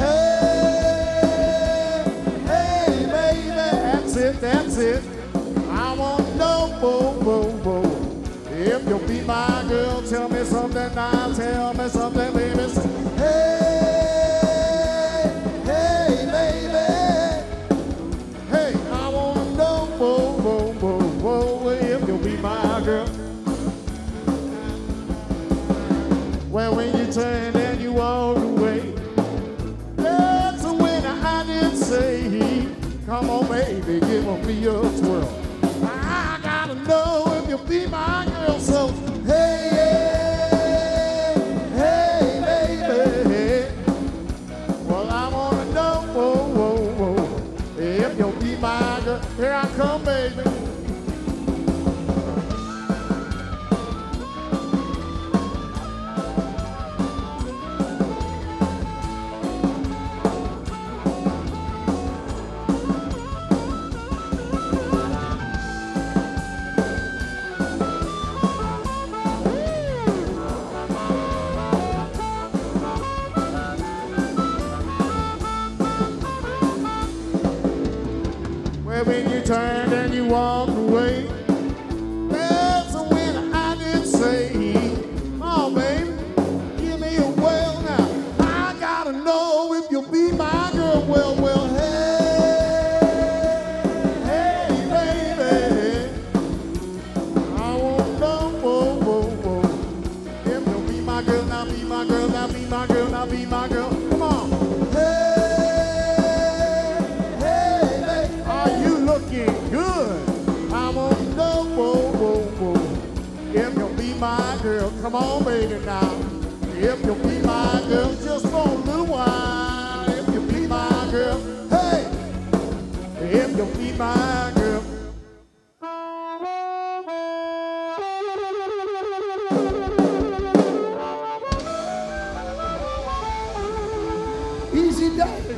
hey, hey, baby, that's it. I wanna know, if you'll be my girl. Tell me something now, tell me something, baby. Hey, hey, baby. Hey, I wanna know, if you'll be my girl. Well, when you turned and you walked away, that's when I did say, come on, baby, give me a twirl. I gotta know if you'll be my girl. So, hey, if you'll be my girl. Here I come, baby. girl, come on, baby, now. If you'll be my girl just for a little while. If you'll be my girl, hey. If you'll be my girl. EZ Dave.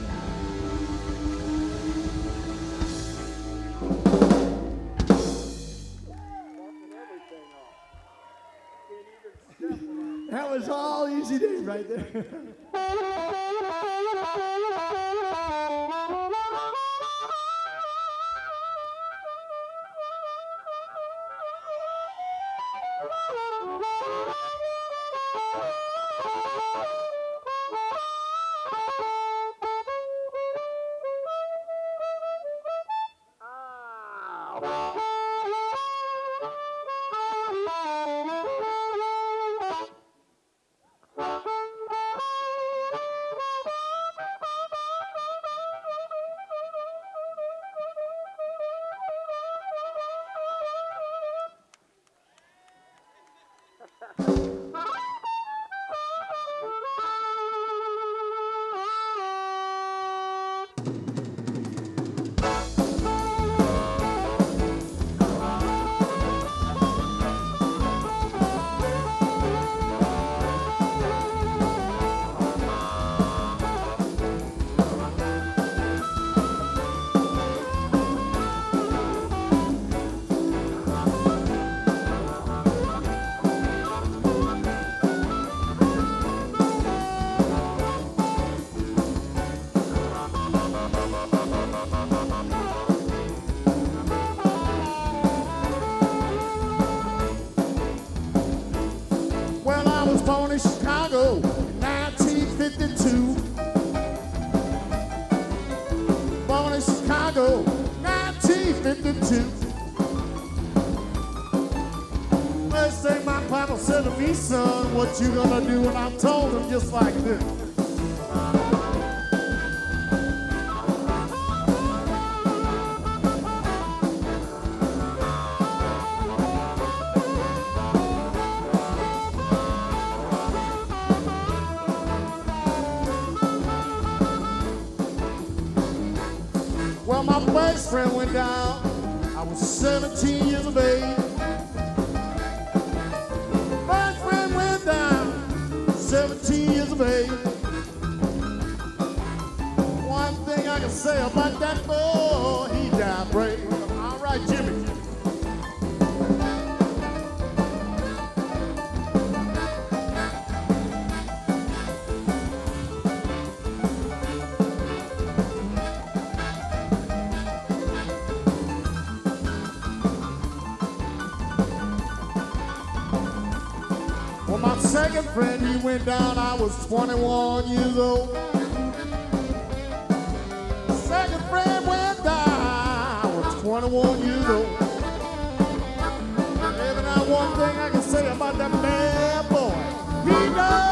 That was all EZ Dave right there. Born in Chicago, 1952. Born in Chicago, 1952. First thing my papa said to me, son, what you gonna do? And I told him just like this. Well, my best friend went down. I was 17 years of age. Best friend went down, 17 years of age. One thing I can say about that boy, he died brave. All right, Jimmy. Well, my second friend, he went down, I was 21 years old. Second friend went down, I was 21 years old. Maybe not one thing I can say about that bad boy. He knows.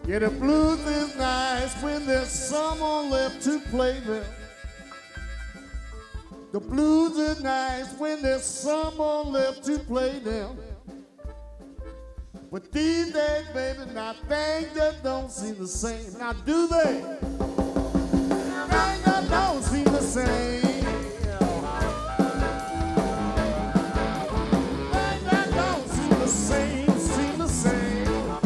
Yeah, the blues is nice when there's someone left to play them. The blues is nice when there's someone left to play them. But these days, baby, now things that don't seem the same. Now do they? Things that don't seem the same. Things that don't seem the same, seem the same.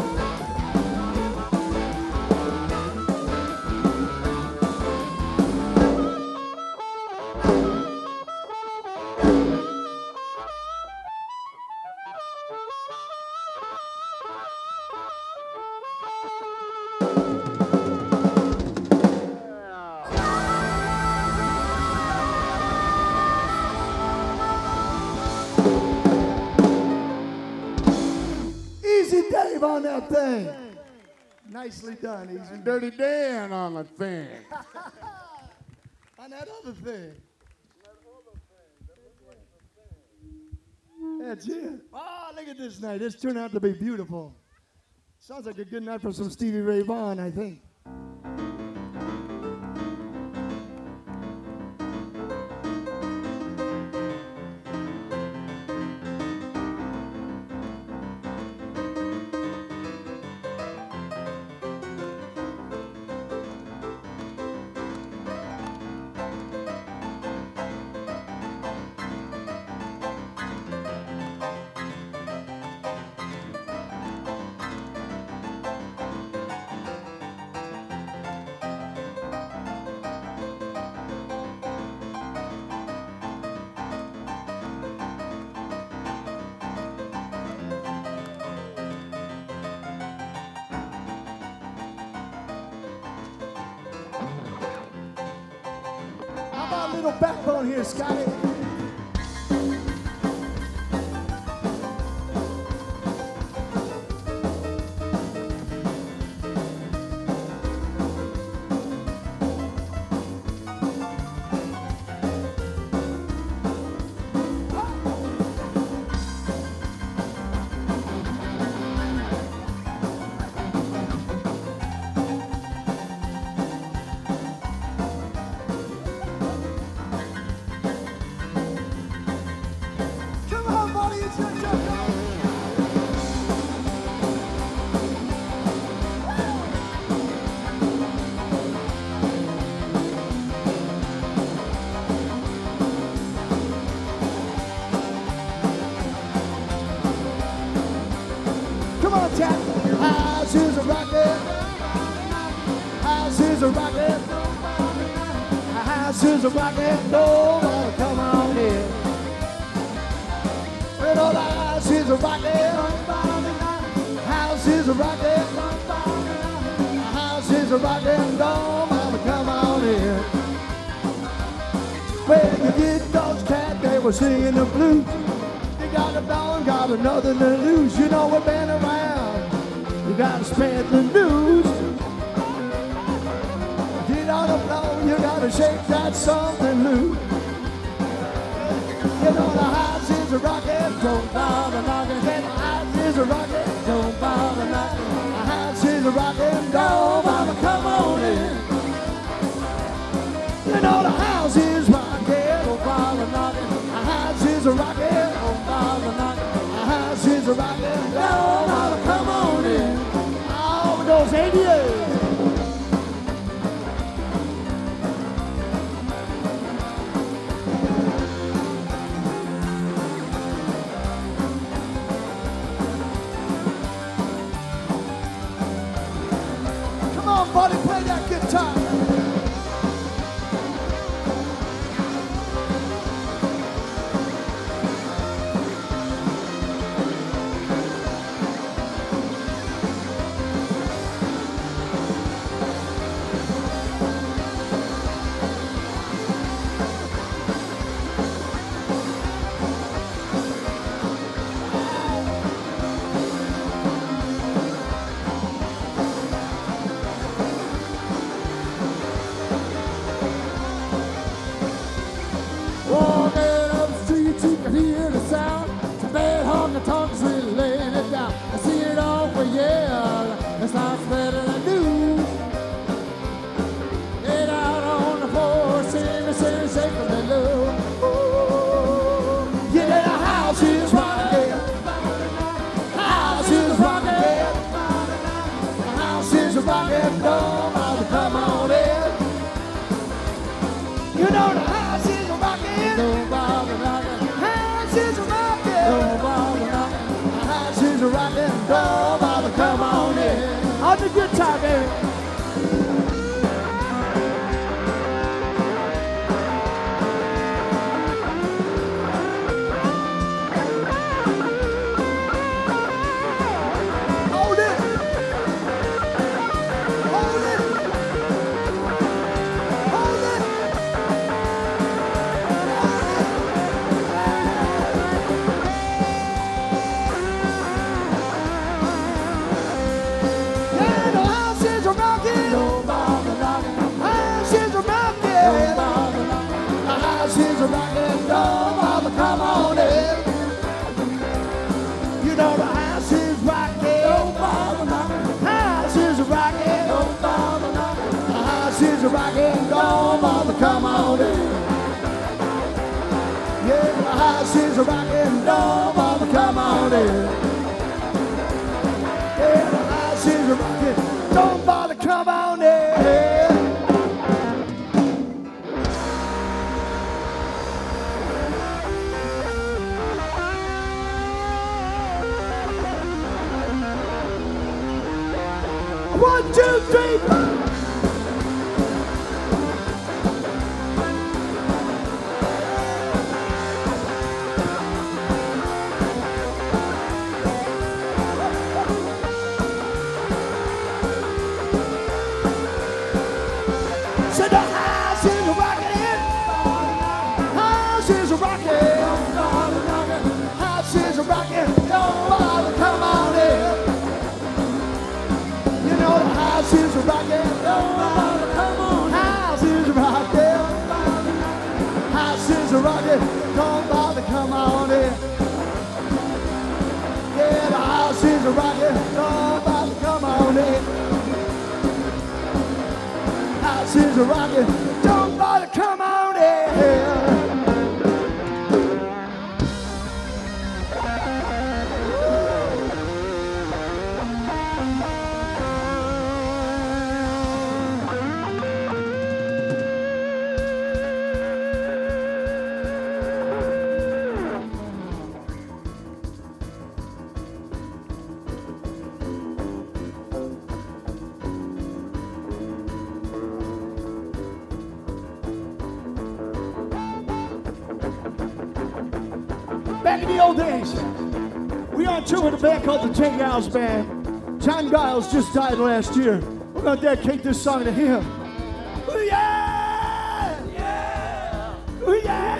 EZ Dave on that thing. Nicely done, Easy. Dirty Dan on the thing. On that other thing. That's it. Oh, look at this night. This turned out to be beautiful. Sounds like a good night for some Stevie Ray Vaughan, I think. How about a little backbone here, Scotty? Come on, buddy, it's your turn. Come on, Jack. House is a rocket. House is a rocket. House is a rocket. Oh, come on in. Well, all the house is a rocket. House is a rocket. House is a rocket. Oh, mama, come on in. When you get those cats, they were singing the blues. You got a bone, got another to lose. You know we've been around. You gotta spread the news. Get on the floor, you gotta shake that something loose. You know the house is a rocket, don't bother knocking. The house is a rocket, don't bother knocking. The house is a rocket, don't bother, come on in. You know the house is rocket, don't bother knocking. The house is a rocket, don't bother knocking. The house is a rocket, don't bother, come on in. Oh, it goes 88. Come on, buddy, play that guitar. is rocking, don't bother, come on in. You know the house is rocking, don't bother knocking. House is rocking, don't bother knocking. The house is rocking, don't bother, come on in. Yeah, the house is rocking, don't bother, come on in. Yeah, the house is rocking, don't bother, come on in. One, two, three, four. So the house is rocking. House is rocking. House is rocking. Don't bother, come on in. You know the house is rocking. Don't bother, come on. House is rocking. House is rocking. Don't bother, come on in. Yeah, the house is rocking. Don't bother, come on in. House is rocking. Don't bother, come on in. Back in the old days, we on tour with a band called the J. Giles Band. John Giles just died last year. We're gonna dedicate this song to him. Ooh yeah! Yeah! Ooh yeah!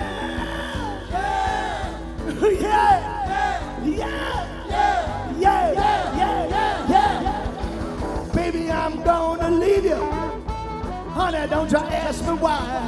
Yeah! Ooh yeah! Yeah! Yeah! Yeah! Yeah! Yeah! Baby, I'm gonna leave you. Honey, don't you ask me why.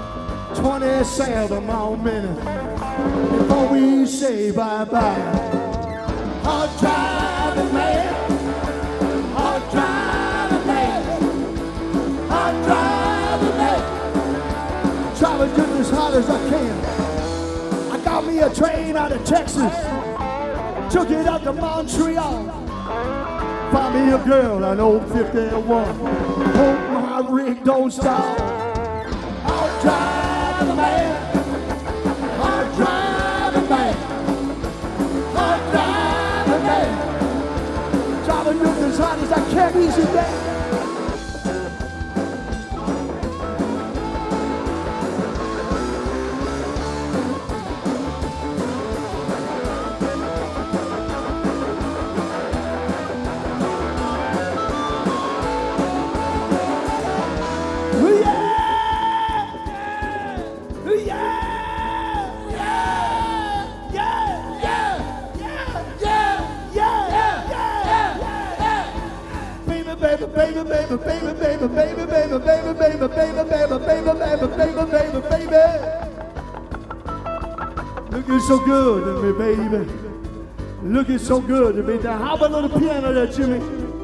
27 more minutes before we say bye-bye. Hard driving man, hard driving man, hard driving man. Driving just as hard as I can. I got me a train out of Texas, took it up to Montreal. Found me a girl on old 51. Hope my rig don't stop. Hard driving man. Hard driving man, driving just as hard as I can, easy day. Baby. Looking so good to me, baby. Looking so good to me. Now, how about a little piano there, Jimmy?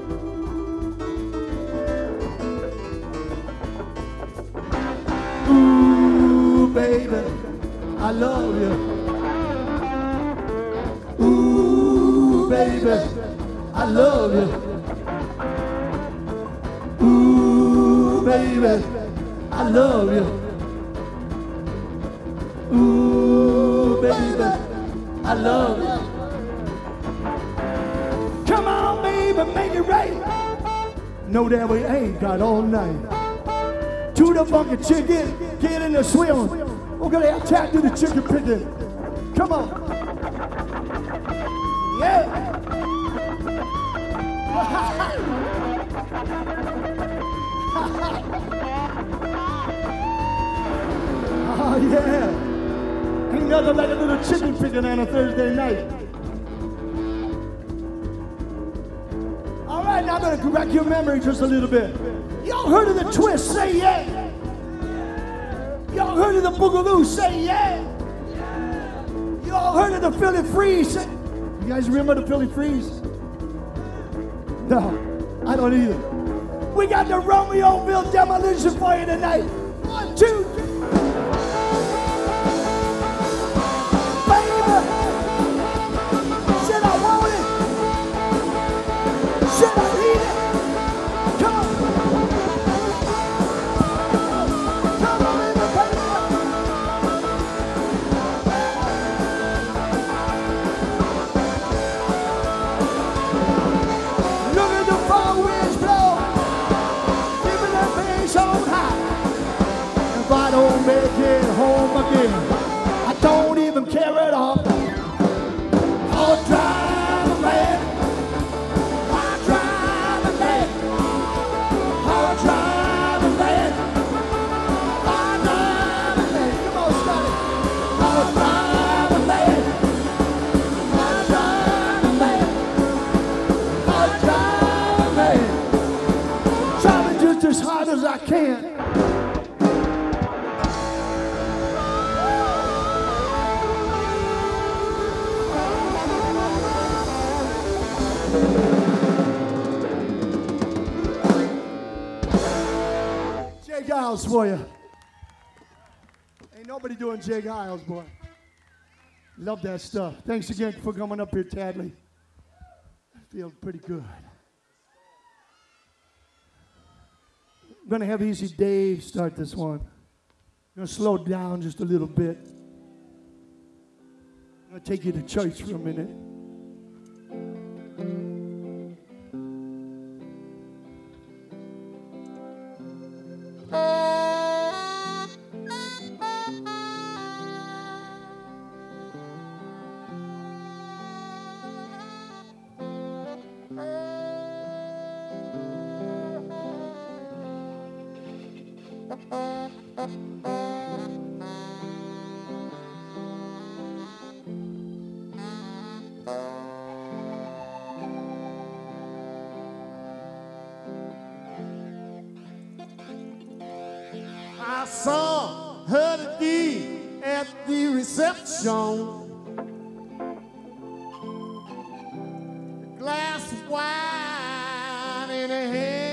Ooh, baby, I love you. Ooh, baby, I love you. Ooh, baby, I love you. Ooh, baby, I love you. Come on, baby, make it right. Know that we ain't got all night. To the funky chicken, get in the swim. We're gonna attack to the chicken picking. Come on. Yeah. Oh, yeah. Ain't nothing like a little chicken picking on a Thursday night. All right, now I'm gonna correct your memory just a little bit. Y'all heard of the twist? Say yeah. Y'all heard of the Boogaloo? Say yeah. Y'all heard of the Philly Freeze? Say, you guys remember the Philly Freeze? No, I don't either. We got the Romeoville demolition for you tonight. 1, 2, 3. Baby, should I want it? Should I need it? Come on. Come on, baby, baby. Look at the far winds blow, keeping that bass on high. If I don't make it home again, I don't even care at all. I'll drive a man. I'll drive a man. I'll drive a man. I'll drive a man. Come on, Scotty. I'll drive a man. I'll drive a man. I'll drive a man. Driving just as hard as I can. Jay Giles for you. Ain't nobody doing Jay Giles, boy. Love that stuff. Thanks again for coming up here, Tadley. Feel pretty good. I'm gonna have EZ Dave start this one. I'm gonna slow down just a little bit. I'm gonna take you to church for a minute. I saw her today at the reception. A glass of wine in her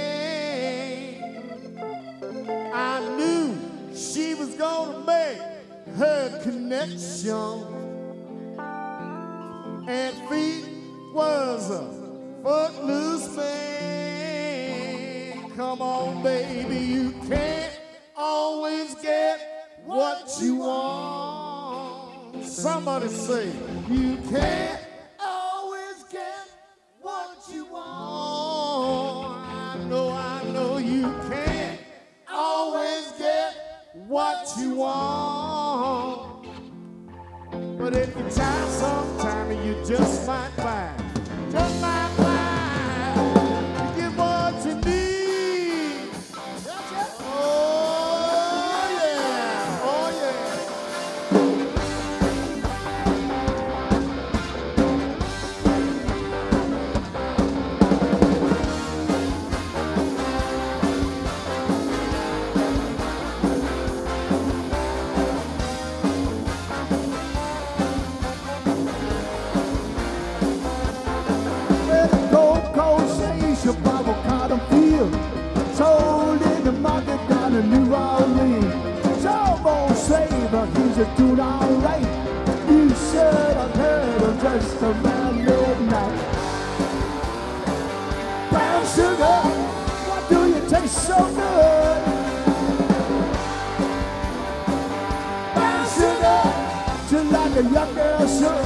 hand. I knew she was gonna make her connection. And feet was a footloose man. Come on, baby, you can't always get what you want. Somebody say, you can't always get what you want. I know you can't always get what you want. But if you try sometime, you just might find, just might find, you get what you need. Sold in the market down in New Orleans. Some old slaver, he's a dude alright. You should have heard him just around midnight. Brown sugar, why do you taste so good? Brown sugar, just like a young girl should.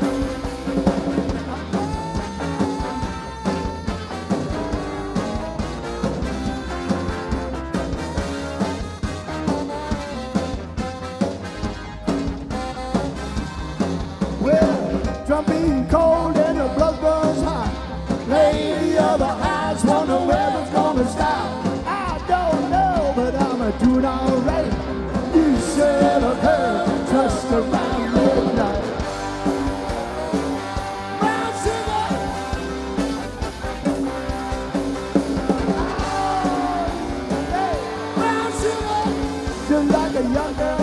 Being cold and the blood runs hot. Lady of the eyes, wonder where it's gonna stop. I don't know, but I'm doing alright. You should have heard just around midnight. Brown sugar. Oh, hey, brown sugar. Just like a young girl.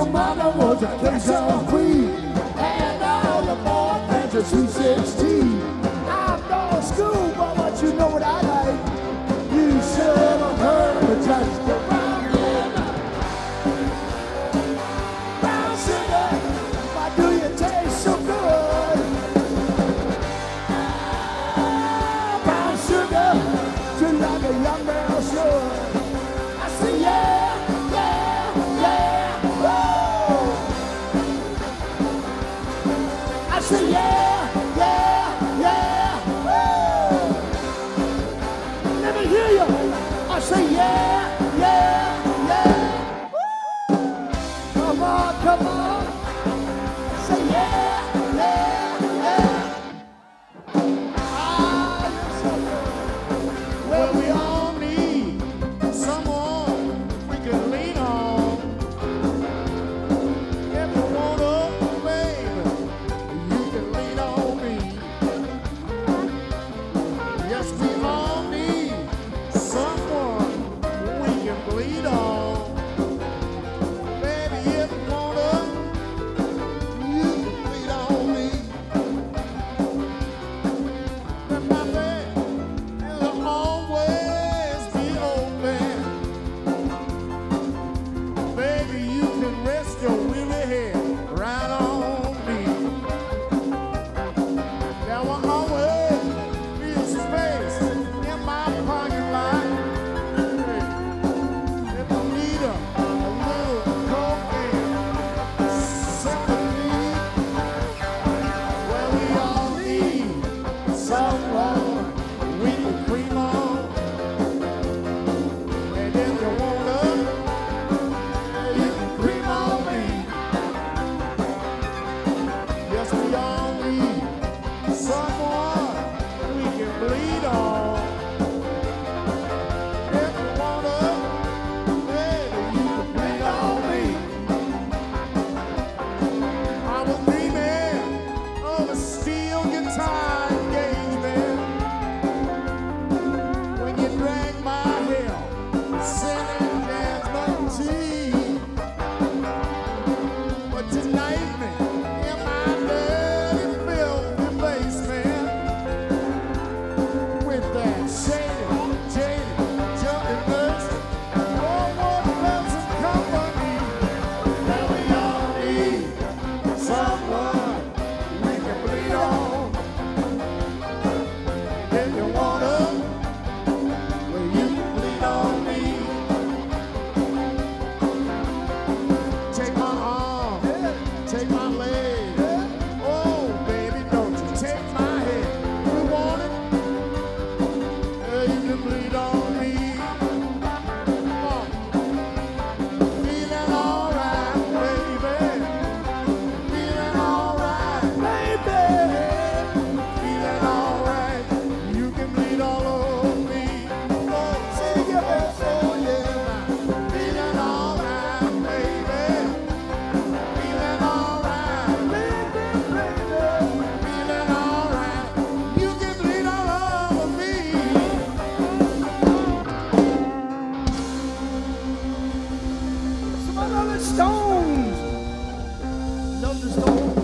mama was a K-Song queen, and all the boyfriends are sweet 16. I'm going to school, but you know what I like. You should have heard me just around here. Brown sugar, why do you taste so good? Brown sugar, just like a young girl should. I say yeah, yeah, yeah, whoa. I say yeah, yeah, yeah, whoa. Let me hear you. I say yeah, yeah, yeah. Woo. Come on, come on. Say yeah, yeah, yeah. Ah, you're so good. Well, we all need someone we can lean on. If you want up, baby, you can lean on me. Yes, we all need someone we can bleed on. Baby, if you want up, you can bleed on me. And my bed will always be open. Baby, you can rest your weary head right on me. There will always be a space in my parking lot. Hey, if you need a little cocaine sympathy, well, we all need someone we can cream on. And if you want us, you can cream on me. Yes, we all need someone we can bleed on. If you want us, baby, you can bleed on me. I was dreaming of a steel guitar engagement when you drank my hair, singing jasmine tea. But tonight, man, in my dirty, filthy basement, with that shady, jaded, jumping birds, all more pleasant company. Now we all need someone we can bleed on. If you want to, well, you can bleed on me. Take my arm, take my leg. Oh, baby, don't you take my head. You want it? You can bleed on me. Come on. Feeling alright, baby. Feeling alright, baby. Feeling alright. You can bleed all over me. Oh, say yeah, oh yeah. Feeling alright, baby. Feeling alright, baby. Feeling alright. You can bleed all over me. Some other Stones. Love the Stones.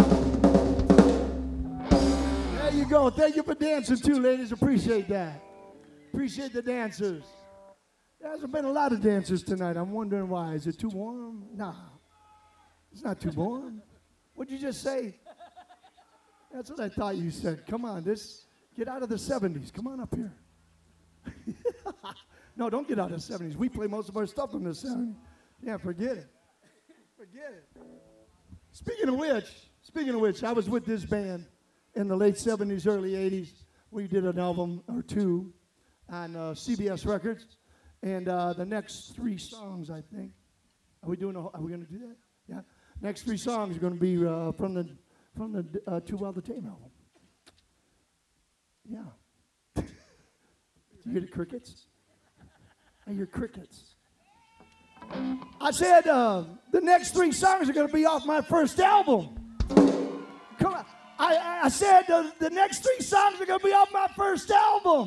There you go. Thank you for dancing too, ladies. Appreciate that. Appreciate the dancers. There hasn't been a lot of dancers tonight. I'm wondering why. Is it too warm? Nah. It's not too warm. What'd you just say? That's what I thought you said. Come on, get out of the 70s. Come on up here. No, don't get out of the 70s. We play most of our stuff in the 70s. Yeah, forget it. Forget it. Speaking of which, I was with this band in the late 70s, early 80s. We did an album or two on CBS Records. And the next 3 songs, I think. Are we going to do that? Yeah. Next 3 songs are going to be from the Wild To Tame album. Yeah. Do you hear the crickets? I hear crickets. I said the next 3 songs are going to be off my first album. Come on. I said the next 3 songs are going to be off my first album.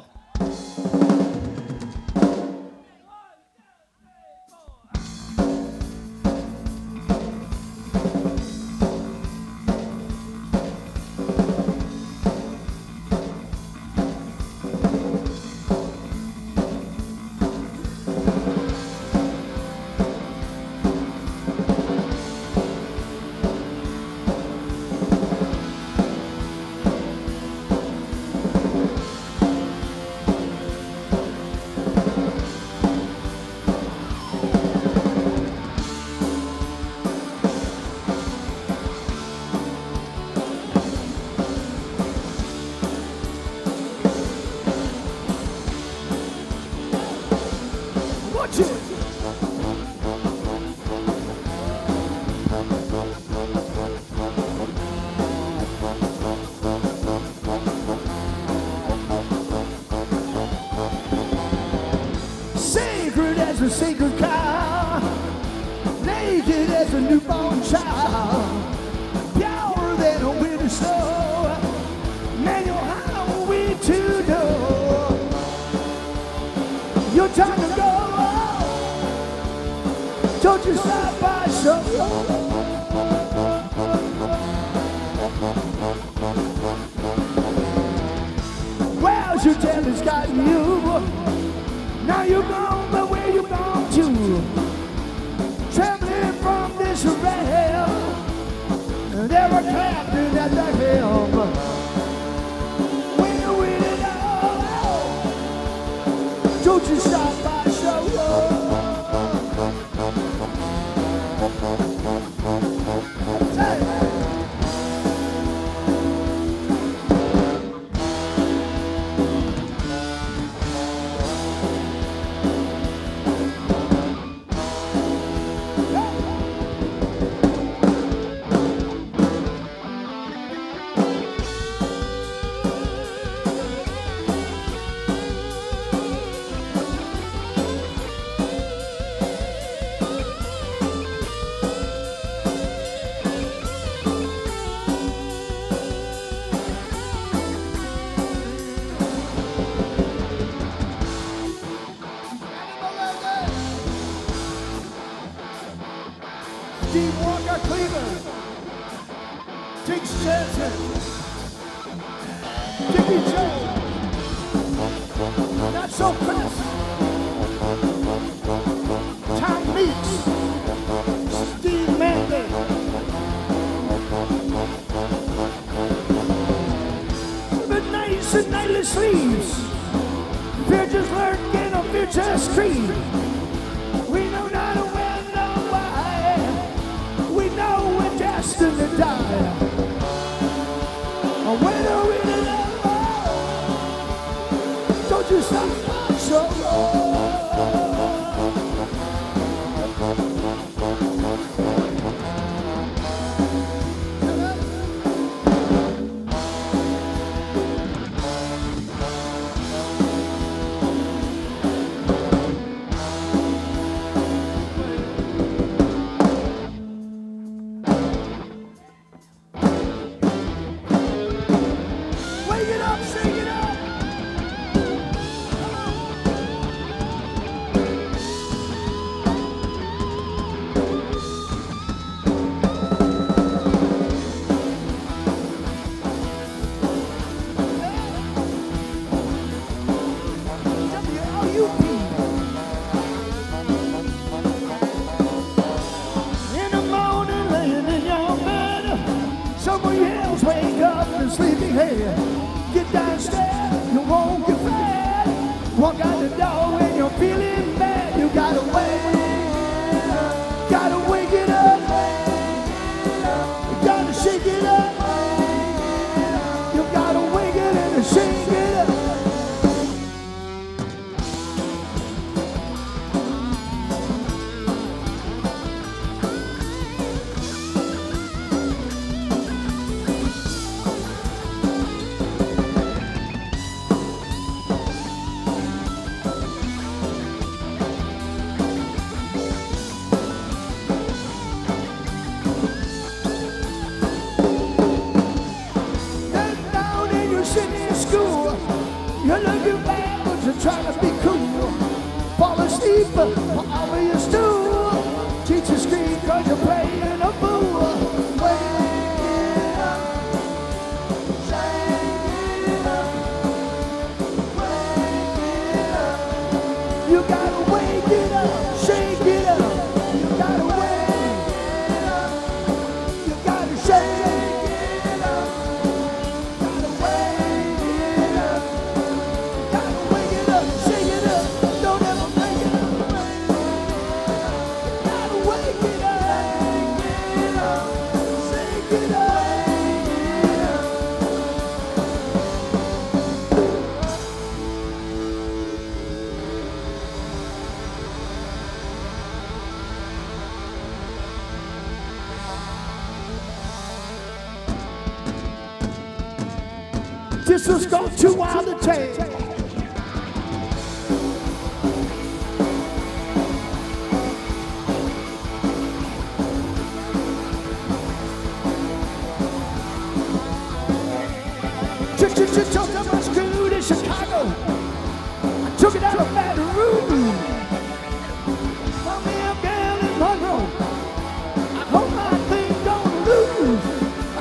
a sacred cow, naked as a newborn child, purer than a winter snow. Manual highway to door. Your time to go. Don't you stop by show. Well, your tailor's gotten you. Now you're gone, but where you gone to? Traveling from this rail, there were clapping at the helm. When you win it all, don't you stop by show. Hey. This was Scot too Wild to Tame.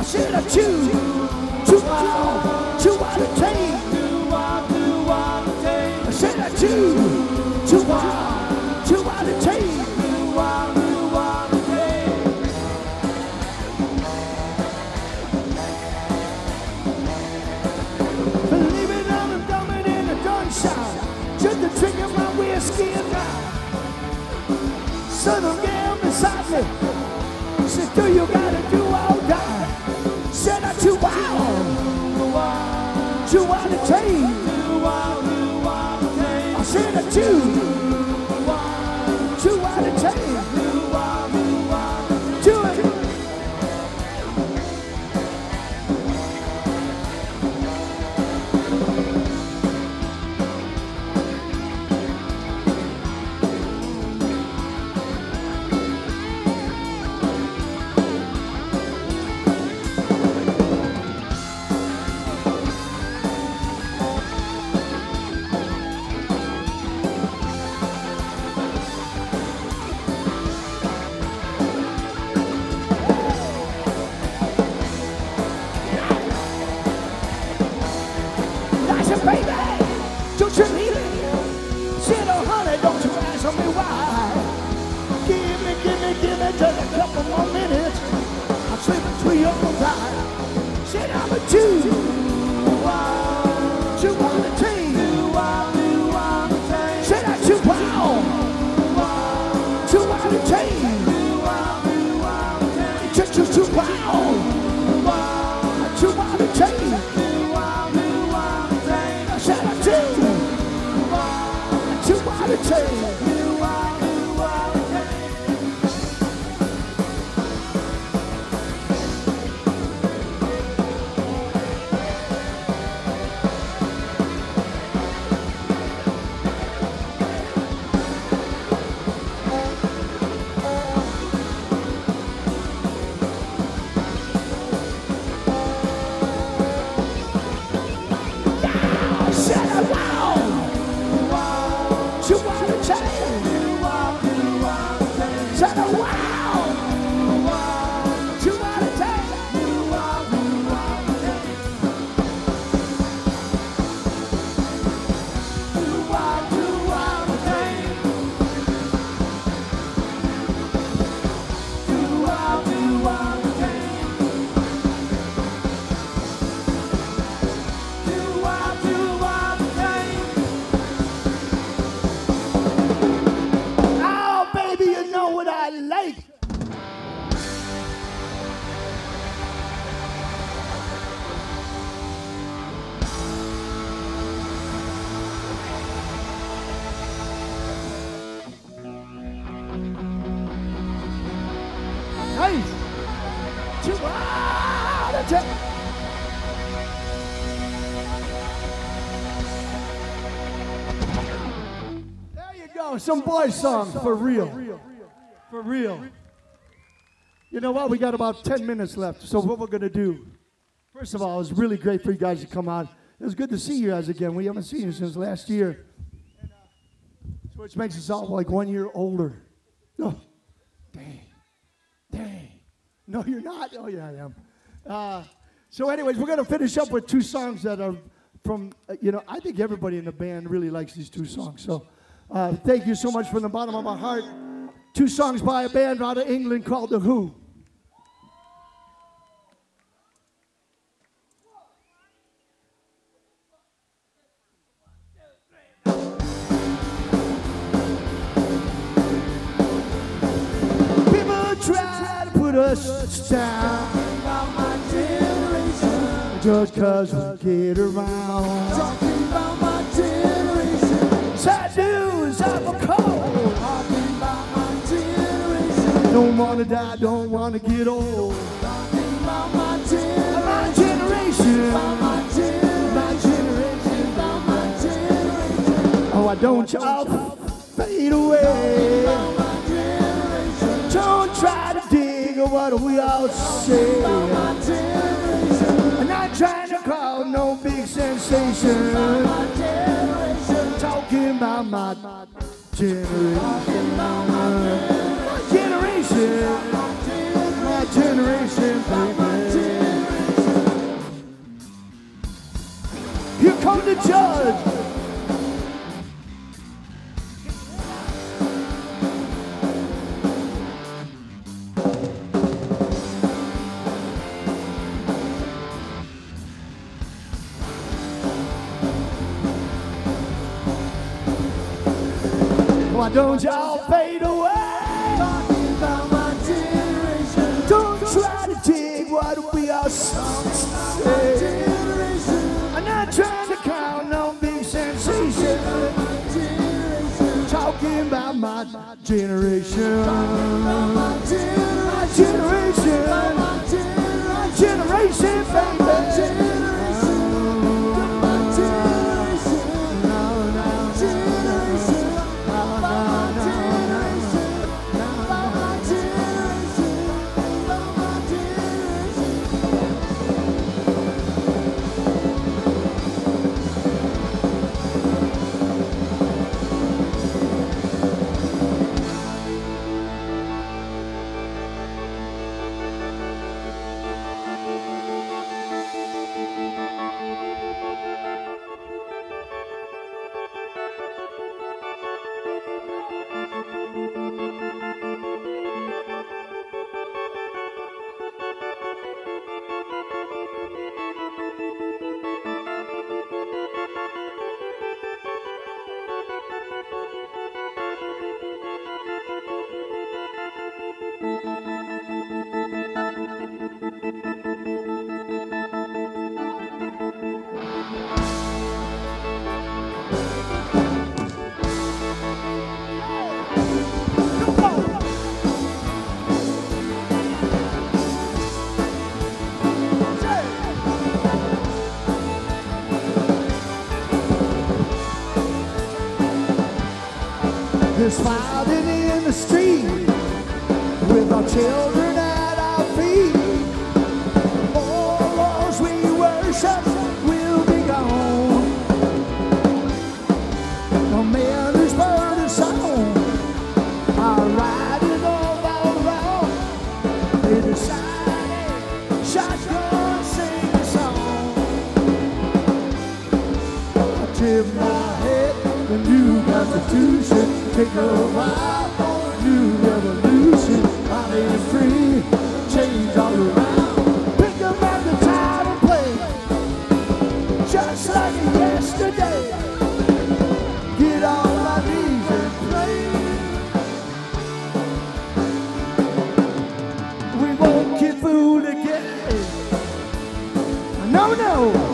said I chew wild to tame. I said I chew wild to tame. Believe it, I'm dumbing in a gun shop. Just to trigger my whiskey and now. Son of girl beside me. Said, do you gotta do all die? Said I chew wild to tame. I said I chew wild to tame. Do it. Some boys songs for real. For real. You know what? We got about 10 minutes left. So what we're going to do, first of all, it's really great for you guys to come out. It was good to see you guys again. We haven't seen you since last year. Which makes us all like 1 year older. Oh, dang. No, you're not. Oh, yeah, I am. So anyways, we're going to finish up with two songs that are from, I think everybody in the band really likes these two songs. So thank you so much from the bottom of my heart. Two songs by a band out of England called The Who. People try to put us down just cause we get around. Talking about my generation. Sad news, I'm a cold. Talking about my generation. Don't wanna die, don't wanna get old. Talking about my generation. My generation. My generation. My generation. Oh, why don't y'all fade away? Don't try to dig what we all say. I'm not trying to cause no big sensation. Talking about my generation. My generation, baby. come to judge. Why don't y'all fade away? Talking about my generation. Don't try to dig what we are saying. I'm not trying to count no big sensation. Talking about my generation. My generation. My generation, baby. There's fighting in the street with our children at our feet. All those we worship will be gone. The men who's burned a song are riding all around. They decided shotgun sing a song. I tip my head, the new Constitution. Take a ride on a new revolution. I ain't free, change all around. Pick up at the time and play, just like yesterday. Get on my knees and play. We won't get fooled again. No, no.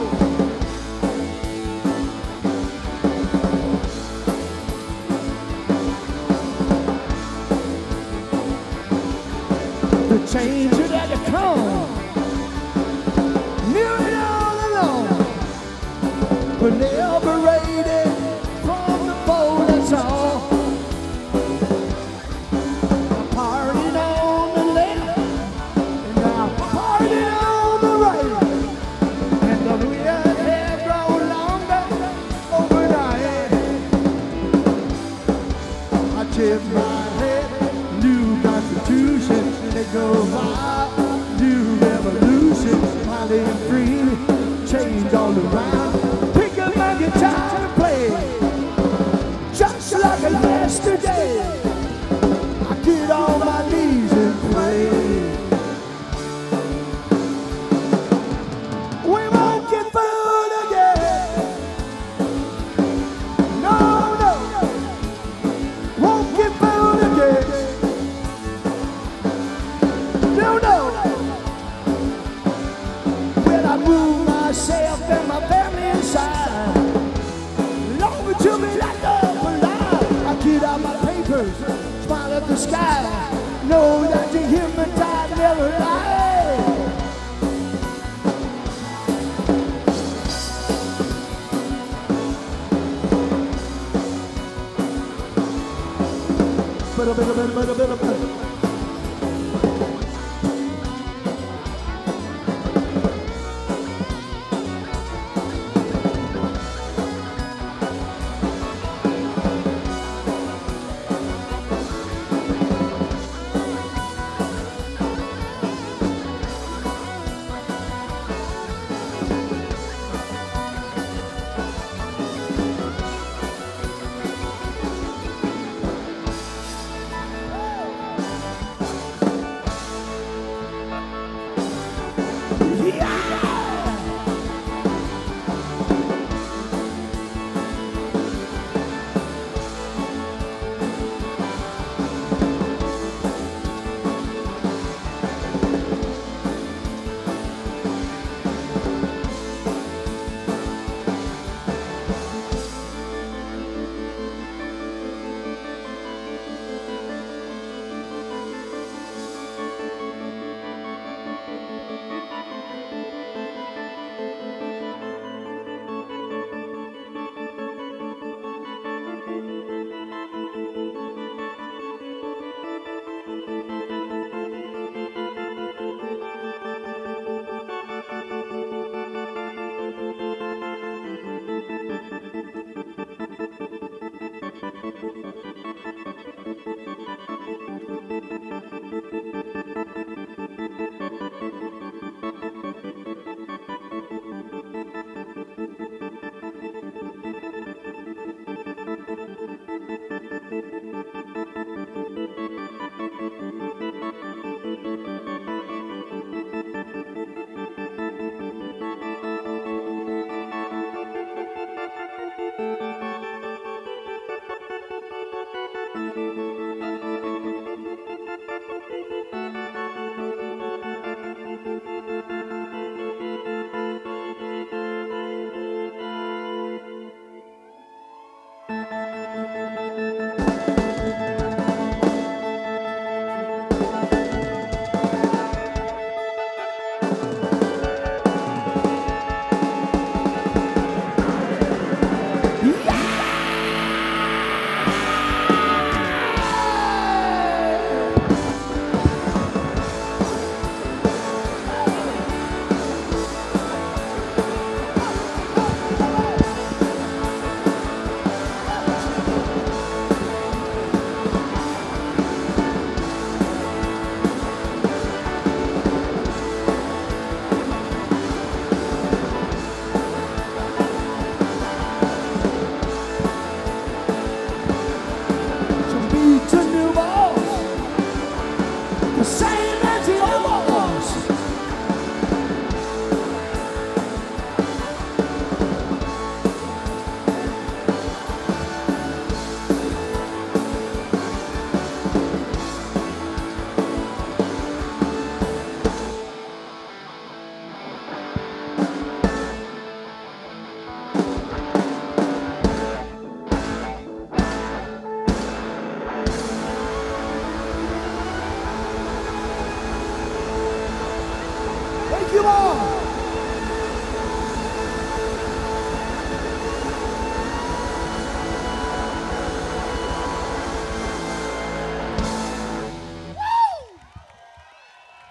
Change it at the come. Knew it all along. But liberated from the foe, that's all. I'm partying on the left, and I'm partying on the right. And the weird hair grows longer overnight. I tip my head, new Constitution. They go by, new revolution, smiling free, change all around. Pick up my guitar and play, just like yesterday. I get on my knees and pray. We won't get fooled again. No, no, won't get fooled again. When I move myself and my family inside, longer to be locked up alive. I get out my papers, smile at the sky, know that the human tide never lies.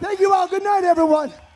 Thank you all. Good night, everyone.